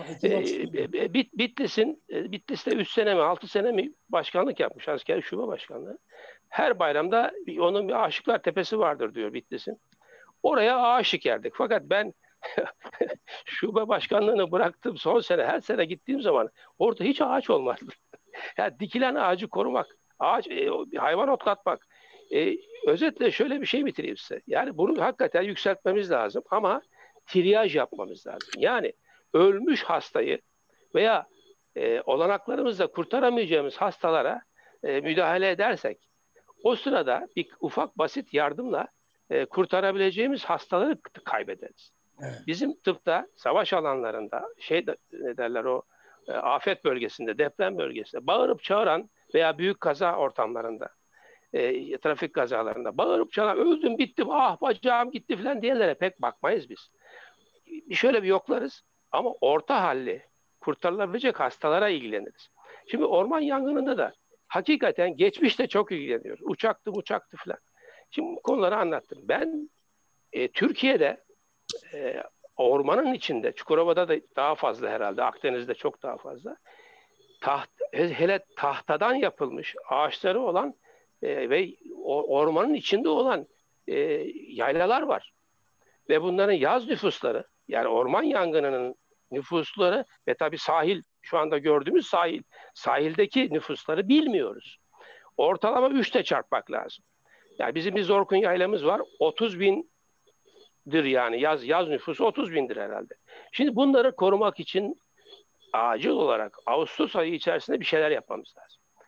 Bitlis'te 3 sene mi 6 sene mi başkanlık yapmış, asker şube başkanlığı. Her bayramda onun bir Aşıklar Tepesi vardır diyor Bitlis'in. Oraya ağaç dikerdik. Fakat ben şube başkanlığını bıraktım son sene, her sene gittiğim zaman orada hiç ağaç olmazdı. Yani dikilen ağacı korumak, hayvan otlatmak. Özetle şöyle bir şey bitireyim size. Yani bunu hakikaten yükseltmemiz lazım ama triyaj yapmamız lazım. Yani ölmüş hastayı veya olanaklarımızla kurtaramayacağımız hastalara müdahale edersek o sırada bir ufak basit yardımla kurtarabileceğimiz hastaları kaybederiz. Evet. Bizim tıpta savaş alanlarında ne derler o afet bölgesinde, deprem bölgesinde bağırıp çağıran veya büyük kaza ortamlarında trafik kazalarında bağırıp çağıran öldüm bittim ah bacağım gitti falan diyenlere pek bakmayız biz. Şöyle bir yoklarız ama orta halli kurtarılabilecek hastalara ilgileniriz. Şimdi orman yangınında da hakikaten geçmişte çok ilgileniyoruz. Uçaktı falan. Şimdi bu konuları anlattım. Ben Türkiye'de ormanın içinde, Çukurova'da da daha fazla herhalde, Akdeniz'de çok daha fazla, hele tahtadan yapılmış ağaçları olan ve ormanın içinde olan yaylalar var. Ve bunların yaz nüfusları, yani orman yangınının nüfusları ve tabii sahil, şu anda gördüğümüz sahildeki nüfusları bilmiyoruz. Ortalama 3'te çarpmak lazım. Yani bizim bir Zorkun yaylamız var, 30 bindir yani yaz nüfusu 30 bindir herhalde. Şimdi bunları korumak için acil olarak Ağustos ayı içerisinde bir şeyler yapmamız lazım.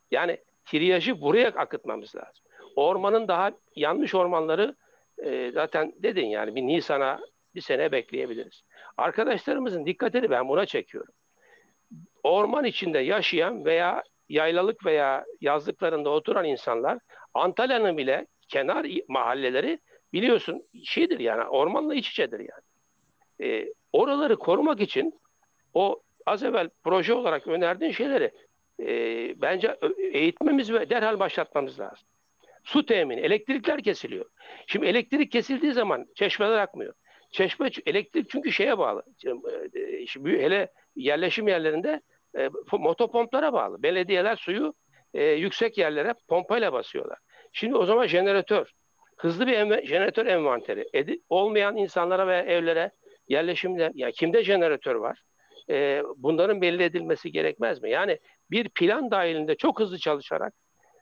Yani triyajı buraya akıtmamız lazım. Ormanın daha yanmış ormanları zaten dedin yani bir Nisan'a bir sene bekleyebiliriz. Arkadaşlarımızın dikkatini ben buna çekiyorum. Orman içinde yaşayan veya yaylalık veya yazlıklarında oturan insanlar Antalya'nın bile kenar mahalleleri biliyorsun şeydir yani ormanla iç içedir yani. Oraları korumak için o az evvel proje olarak önerdiğin şeyleri bence eğitmemiz ve derhal başlatmamız lazım. Su temini, elektrikler kesiliyor. Şimdi elektrik kesildiği zaman çeşmeler akmıyor. Elektrik çünkü şeye bağlı. Hele yerleşim yerlerinde motopomplara bağlı. Belediyeler suyu yüksek yerlere pompayla basıyorlar. Şimdi o zaman jeneratör, hızlı bir jeneratör envanteri olmayan insanlara ve evlere yerleşimde, yani kimde jeneratör var? Bunların belli edilmesi gerekmez mi? Yani bir plan dahilinde çok hızlı çalışarak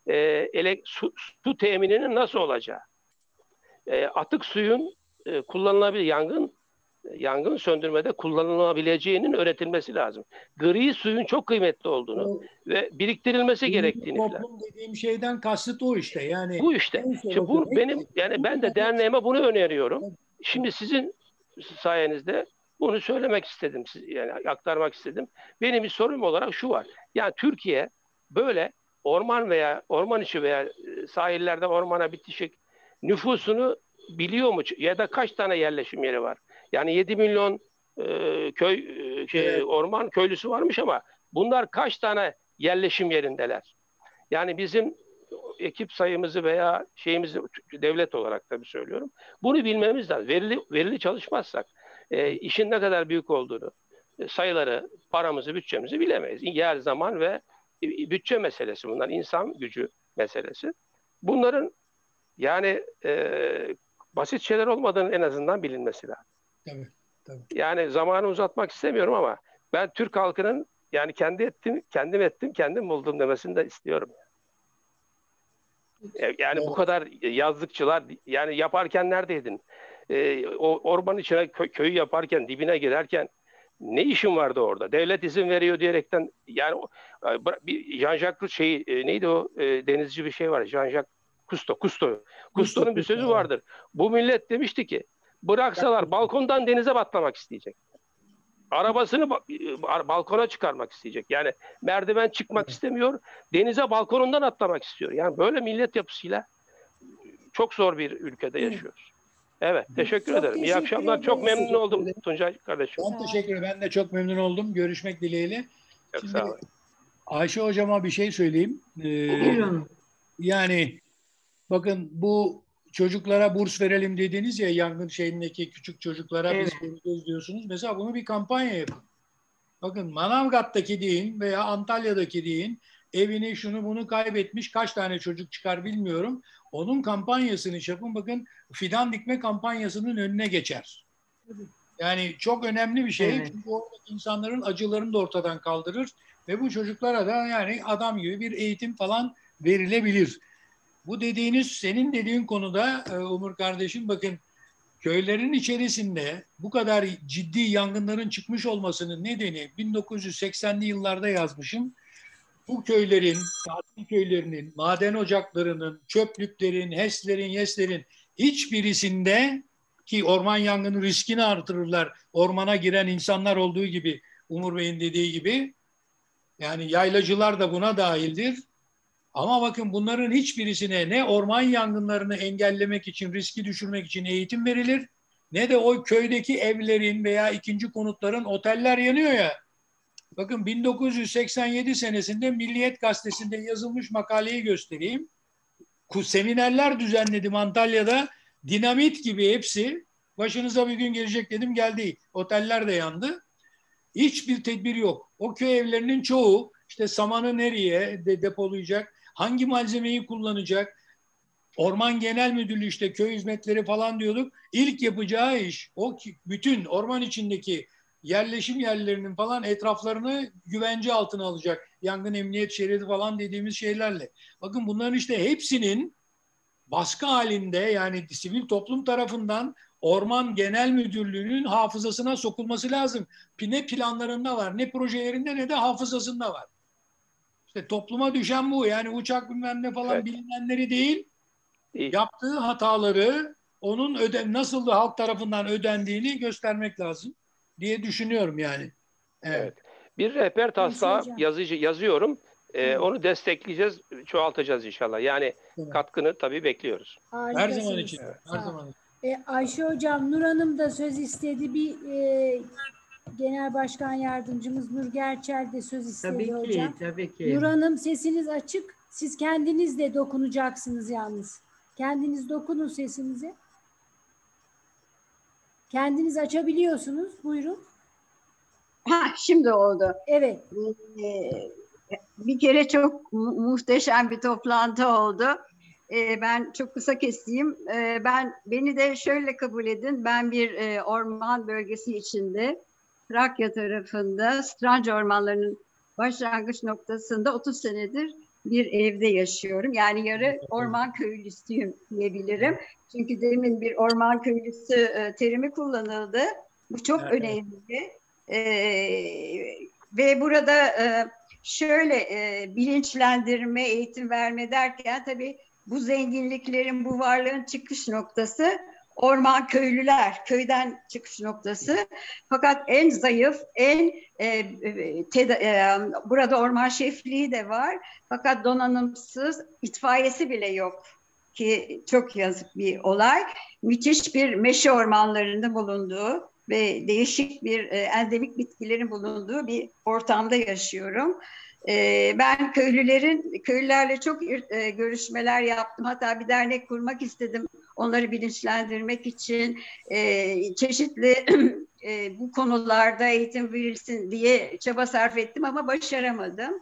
su temininin nasıl olacağı, atık suyun kullanılabilir, yangın söndürmede kullanılabileceğinin öğretilmesi lazım. Gri suyun çok kıymetli olduğunu ve biriktirilmesi gerektiğini falan. Toplum dediğim şeyden kasıt o işte. Yani bu işte. Şimdi ben de derneğime bunu öneriyorum. Şimdi sizin sayenizde bunu söylemek istedim, yani aktarmak istedim. Benim bir sorum olarak şu var. Yani Türkiye böyle orman veya orman içi veya sahillerde ormana bitişik nüfusunu biliyor mu? Ya da kaç tane yerleşim yeri var? Yani 7 milyon orman köylüsü varmış ama bunlar kaç tane yerleşim yerindeler? Yani bizim ekip sayımızı veya şeyimizi devlet olarak tabii söylüyorum. Bunu bilmemiz lazım. Verili çalışmazsak işin ne kadar büyük olduğunu, sayıları, paramızı, bütçemizi bilemeyiz. Yer, zaman ve bütçe meselesi bunlar. İnsan gücü meselesi. Bunların yani basit şeyler olmadığını en azından bilinmesi lazım. Tabii, tabii. Yani zamanı uzatmak istemiyorum ama ben Türk halkının yani kendim buldum demesini de istiyorum. Yani bu kadar yazlıkçılar yani yaparken neredeydin? O ormanın içine köyü yaparken, dibine girerken ne işin vardı orada? Devlet izin veriyor diyerekten yani bir Jean-Jacques neydi o denizci bir şey var. Jean-Jacques Cousteau'nun bir sözü vardır. Bu millet demişti ki bıraksalar balkondan denize batlamak isteyecek. Arabasını balkona çıkarmak isteyecek. Yani merdiven çıkmak istemiyor. Denize balkonundan atlamak istiyor. Yani böyle millet yapısıyla çok zor bir ülkede yaşıyoruz. Evet, teşekkür ederim. İyi akşamlar. Çok memnun oldum Tuncay kardeşim. Ben teşekkür ederim. Ben de çok memnun oldum. Görüşmek dileğiyle. Çok sağ olun. Ayşe hocama bir şey söyleyeyim. Yani bakın bu çocuklara burs verelim dediniz ya, yangın şeyindeki küçük çocuklara biz vereceğiz diyorsunuz. Mesela bunu bir kampanya yapın. Bakın Manavgat'taki deyin veya Antalya'daki deyin, evini şunu bunu kaybetmiş kaç tane çocuk çıkar bilmiyorum. Onun kampanyasını yapın. Bakın fidan dikme kampanyasının önüne geçer. Yani çok önemli bir şey. Evet. Çünkü oradaki insanların acılarını da ortadan kaldırır ve bu çocuklara da yani adam gibi bir eğitim falan verilebilir. Bu dediğiniz, senin dediğin konuda Umur kardeşim, bakın köylerin içerisinde bu kadar ciddi yangınların çıkmış olmasının nedeni 1980'li yıllarda yazmışım. Bu köylerin, tatil köylerinin, maden ocaklarının, çöplüklerin, HES'lerin, YES'lerin hiçbirisinde, ki orman yangını riskini artırırlar ormana giren insanlar olduğu gibi, Umur Bey'in dediği gibi, yani yaylacılar da buna dahildir. Ama bakın bunların hiçbirisine ne orman yangınlarını engellemek için, riski düşürmek için eğitim verilir, ne de o köydeki evlerin veya ikinci konutların, oteller yanıyor ya. Bakın 1987 senesinde Milliyet Gazetesi'nde yazılmış makaleyi göstereyim. Seminerler düzenledim Antalya'da. Dinamit gibi hepsi. Başınıza bir gün gelecek dedim, geldi. Oteller de yandı. Hiçbir tedbir yok. O köy evlerinin çoğu işte samanı nereye depolayacak, hangi malzemeyi kullanacak? Orman Genel Müdürlüğü, işte köy hizmetleri falan diyorduk. İlk yapacağı iş o, bütün orman içindeki yerleşim yerlerinin falan etraflarını güvence altına alacak. Yangın emniyet şeridi falan dediğimiz şeylerle. Bakın bunların işte hepsinin baskı halinde, yani sivil toplum tarafından Orman Genel Müdürlüğü'nün hafızasına sokulması lazım. Ne planlarında var, ne projelerinde, ne de hafızasında var. İşte topluma düşen bu. Yani uçak bilmem ne falan bilinenleri değil, yaptığı hataları onun nasıl da halk tarafından ödendiğini göstermek lazım diye düşünüyorum yani. Evet. Bir rehber taslağı yazıyorum. Onu destekleyeceğiz, çoğaltacağız inşallah. Yani katkını tabii bekliyoruz. Her zaman için. Evet. Her zaman için. Ayşe Hocam, Nur Hanım da söz istedi. Bir Genel Başkan Yardımcımız Nur Gerçel de söz istedi hocam. Tabii ki. Nur Hanım, sesiniz açık. Siz kendiniz de dokunacaksınız yalnız. Kendiniz dokunun sesinize. Kendiniz açabiliyorsunuz. Buyurun. Şimdi oldu. Evet. Bir kere çok muhteşem bir toplantı oldu. Ben çok kısa keseyim. Beni de şöyle kabul edin. Ben bir orman bölgesi içinde Trakya tarafında Stranca ormanlarının başlangıç noktasında 30 senedir bir evde yaşıyorum. Yani yarı orman köylüsüyüm diyebilirim. Çünkü demin bir orman köylüsü terimi kullanıldı. Bu çok önemli. Ve burada şöyle bilinçlendirme, eğitim verme derken tabii bu zenginliklerin, bu varlığın çıkış noktası orman köylüler, köyden çıkış noktası. Fakat en zayıf, burada orman şefliği de var. Fakat donanımsız, itfaiyesi bile yok ki çok yazık bir olay. Müthiş bir meşe ormanlarında bulunduğu ve değişik bir endemik bitkilerin bulunduğu bir ortamda yaşıyorum. Ben köylülerle çok görüşmeler yaptım. Hatta bir dernek kurmak istedim. Onları bilinçlendirmek için çeşitli bu konularda eğitim verilsin diye çaba sarf ettim ama başaramadım.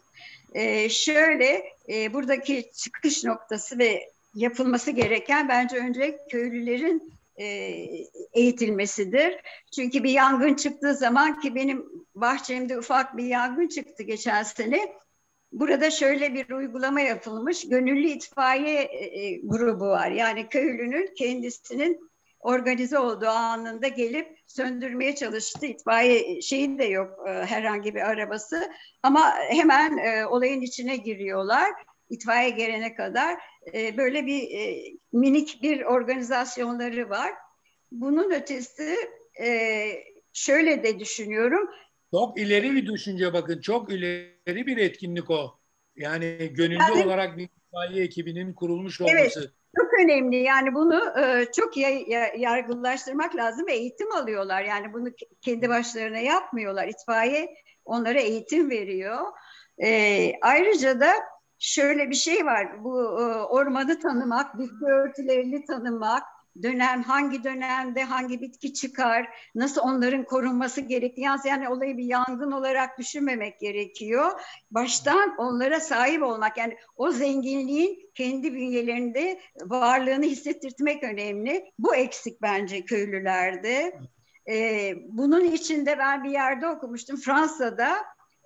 Buradaki çıkış noktası ve yapılması gereken bence önce köylülerin eğitilmesidir. Çünkü bir yangın çıktığı zaman, ki benim bahçemde ufak bir yangın çıktı geçen sene. Burada şöyle bir uygulama yapılmış. Gönüllü itfaiye grubu var. Yani köylünün kendisinin organize olduğu anında gelip söndürmeye çalıştı. İtfaiye şeyin de yok, herhangi bir arabası. Ama hemen olayın içine giriyorlar. İtfaiye gelene kadar böyle bir minik bir organizasyonları var. Bunun ötesi şöyle de düşünüyorum. Çok ileri bir düşünce, bakın. Çok ileri bir etkinlik o. Yani gönüllü olarak bir itfaiye ekibinin kurulmuş olması. Evet, çok önemli. Yani bunu çok yargılaştırmak lazım ve eğitim alıyorlar. Yani bunu kendi başlarına yapmıyorlar. İtfaiye onlara eğitim veriyor. Ayrıca da şöyle bir şey var. Bu ormanı tanımak, bitki örtülerini tanımak, hangi dönemde hangi bitki çıkar, nasıl onların korunması gerektiği, yani olayı bir yangın olarak düşünmemek gerekiyor. Baştan onlara sahip olmak, yani o zenginliğin kendi bünyelerinde varlığını hissettirmek önemli. Bu eksik bence köylülerde. Bunun içinde ben bir yerde okumuştum, Fransa'da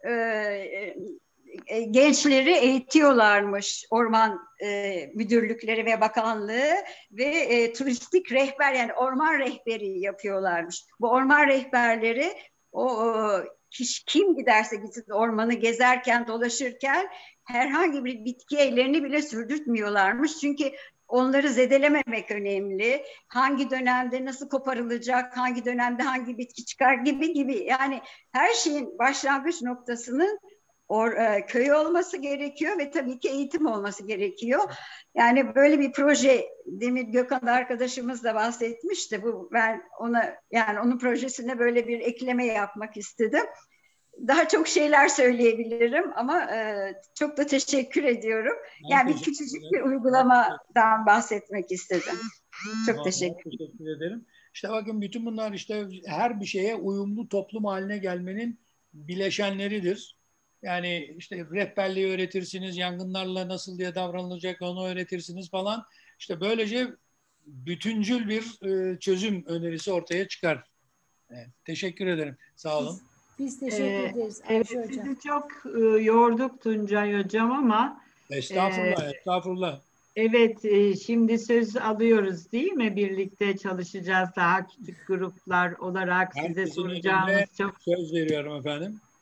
gençleri eğitiyorlarmış orman müdürlükleri ve bakanlığı ve turistik rehber, yani orman rehberi yapıyorlarmış. Bu orman rehberleri kim giderse gitsin ormanı gezerken, dolaşırken herhangi bir bitki ellerini bile sürdürtmüyorlarmış. Çünkü onları zedelememek önemli. Hangi dönemde nasıl koparılacak, hangi dönemde hangi bitki çıkar gibi. Yani her şeyin başlangıç noktasının köy olması gerekiyor ve tabii ki eğitim olması gerekiyor. Yani böyle bir proje, demin Gökhan arkadaşımız da bahsetmişti. Ben onun projesine böyle bir ekleme yapmak istedim. Daha çok şeyler söyleyebilirim ama çok da teşekkür ediyorum. Yani bir küçücük bir uygulamadan bahsetmek istedim. Çok teşekkür ederim. İşte bakın, bütün bunlar işte her bir şeye uyumlu toplum haline gelmenin bileşenleridir. Yani işte rehberliği öğretirsiniz, yangınlarla nasıl diye davranılacak onu öğretirsiniz falan. İşte böylece bütüncül bir çözüm önerisi ortaya çıkar. Evet, teşekkür ederim. Sağ olun. Biz teşekkür ederiz Ayşe Hocam. Sizi çok yorduk Tuncay Hocam ama. Estağfurullah. Evet, şimdi söz alıyoruz değil mi? Birlikte çalışacağız daha küçük gruplar olarak. Size soracağımız çok. Söz veriyorum efendim.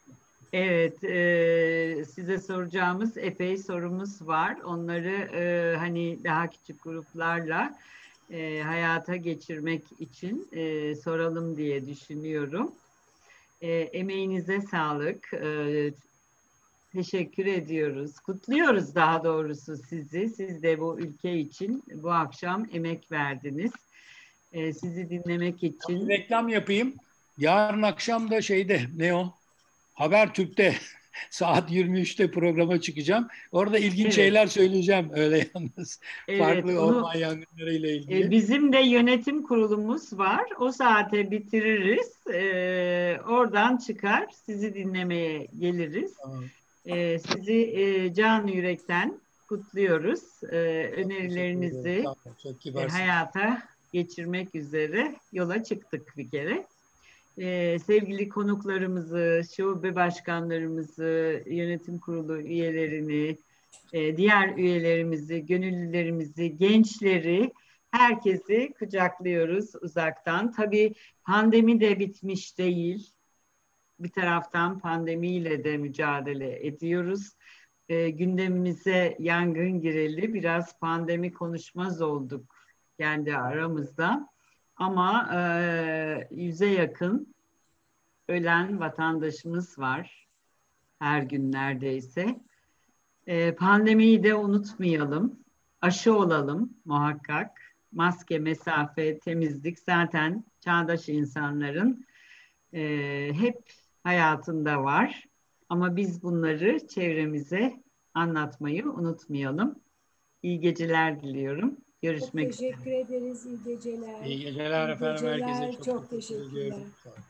Evet, size soracağımız epey sorumuz var. Onları hani daha küçük gruplarla hayata geçirmek için soralım diye düşünüyorum. Emeğinize sağlık. Teşekkür ediyoruz. Kutluyoruz daha doğrusu sizi. Siz de bu ülke için bu akşam emek verdiniz. Sizi dinlemek için. Bir reklam yapayım. Yarın akşam da ne o? Habertürk'te saat 23'te programa çıkacağım. Orada ilginç şeyler söyleyeceğim öyle yalnız. Evet, Farklı orman yangınları ile ilgili. Bizim de yönetim kurulumuz var. O saate bitiririz. Oradan çıkar. Sizi dinlemeye geliriz. Tamam. Sizi canı yürekten kutluyoruz. Önerilerinizi hayata geçirmek üzere yola çıktık bir kere. Sevgili konuklarımızı, şube başkanlarımızı, yönetim kurulu üyelerini, diğer üyelerimizi, gönüllülerimizi, gençleri, herkesi kucaklıyoruz uzaktan. Tabii pandemi de bitmiş değil. Bir taraftan pandemiyle de mücadele ediyoruz. Gündemimize yangın gireli biraz pandemi konuşmaz olduk kendi aramızda. Ama 100'e yakın ölen vatandaşımız var her gün neredeyse. Pandemiyi de unutmayalım. Aşı olalım muhakkak. Maske, mesafe, temizlik zaten çağdaş insanların hep hayatında var. Ama biz bunları çevremize anlatmayı unutmayalım. İyi geceler diliyorum. Görüşmek üzere. Çok teşekkür ederiz. İyi geceler. İyi geceler efendim. Herkese Çok teşekkürler.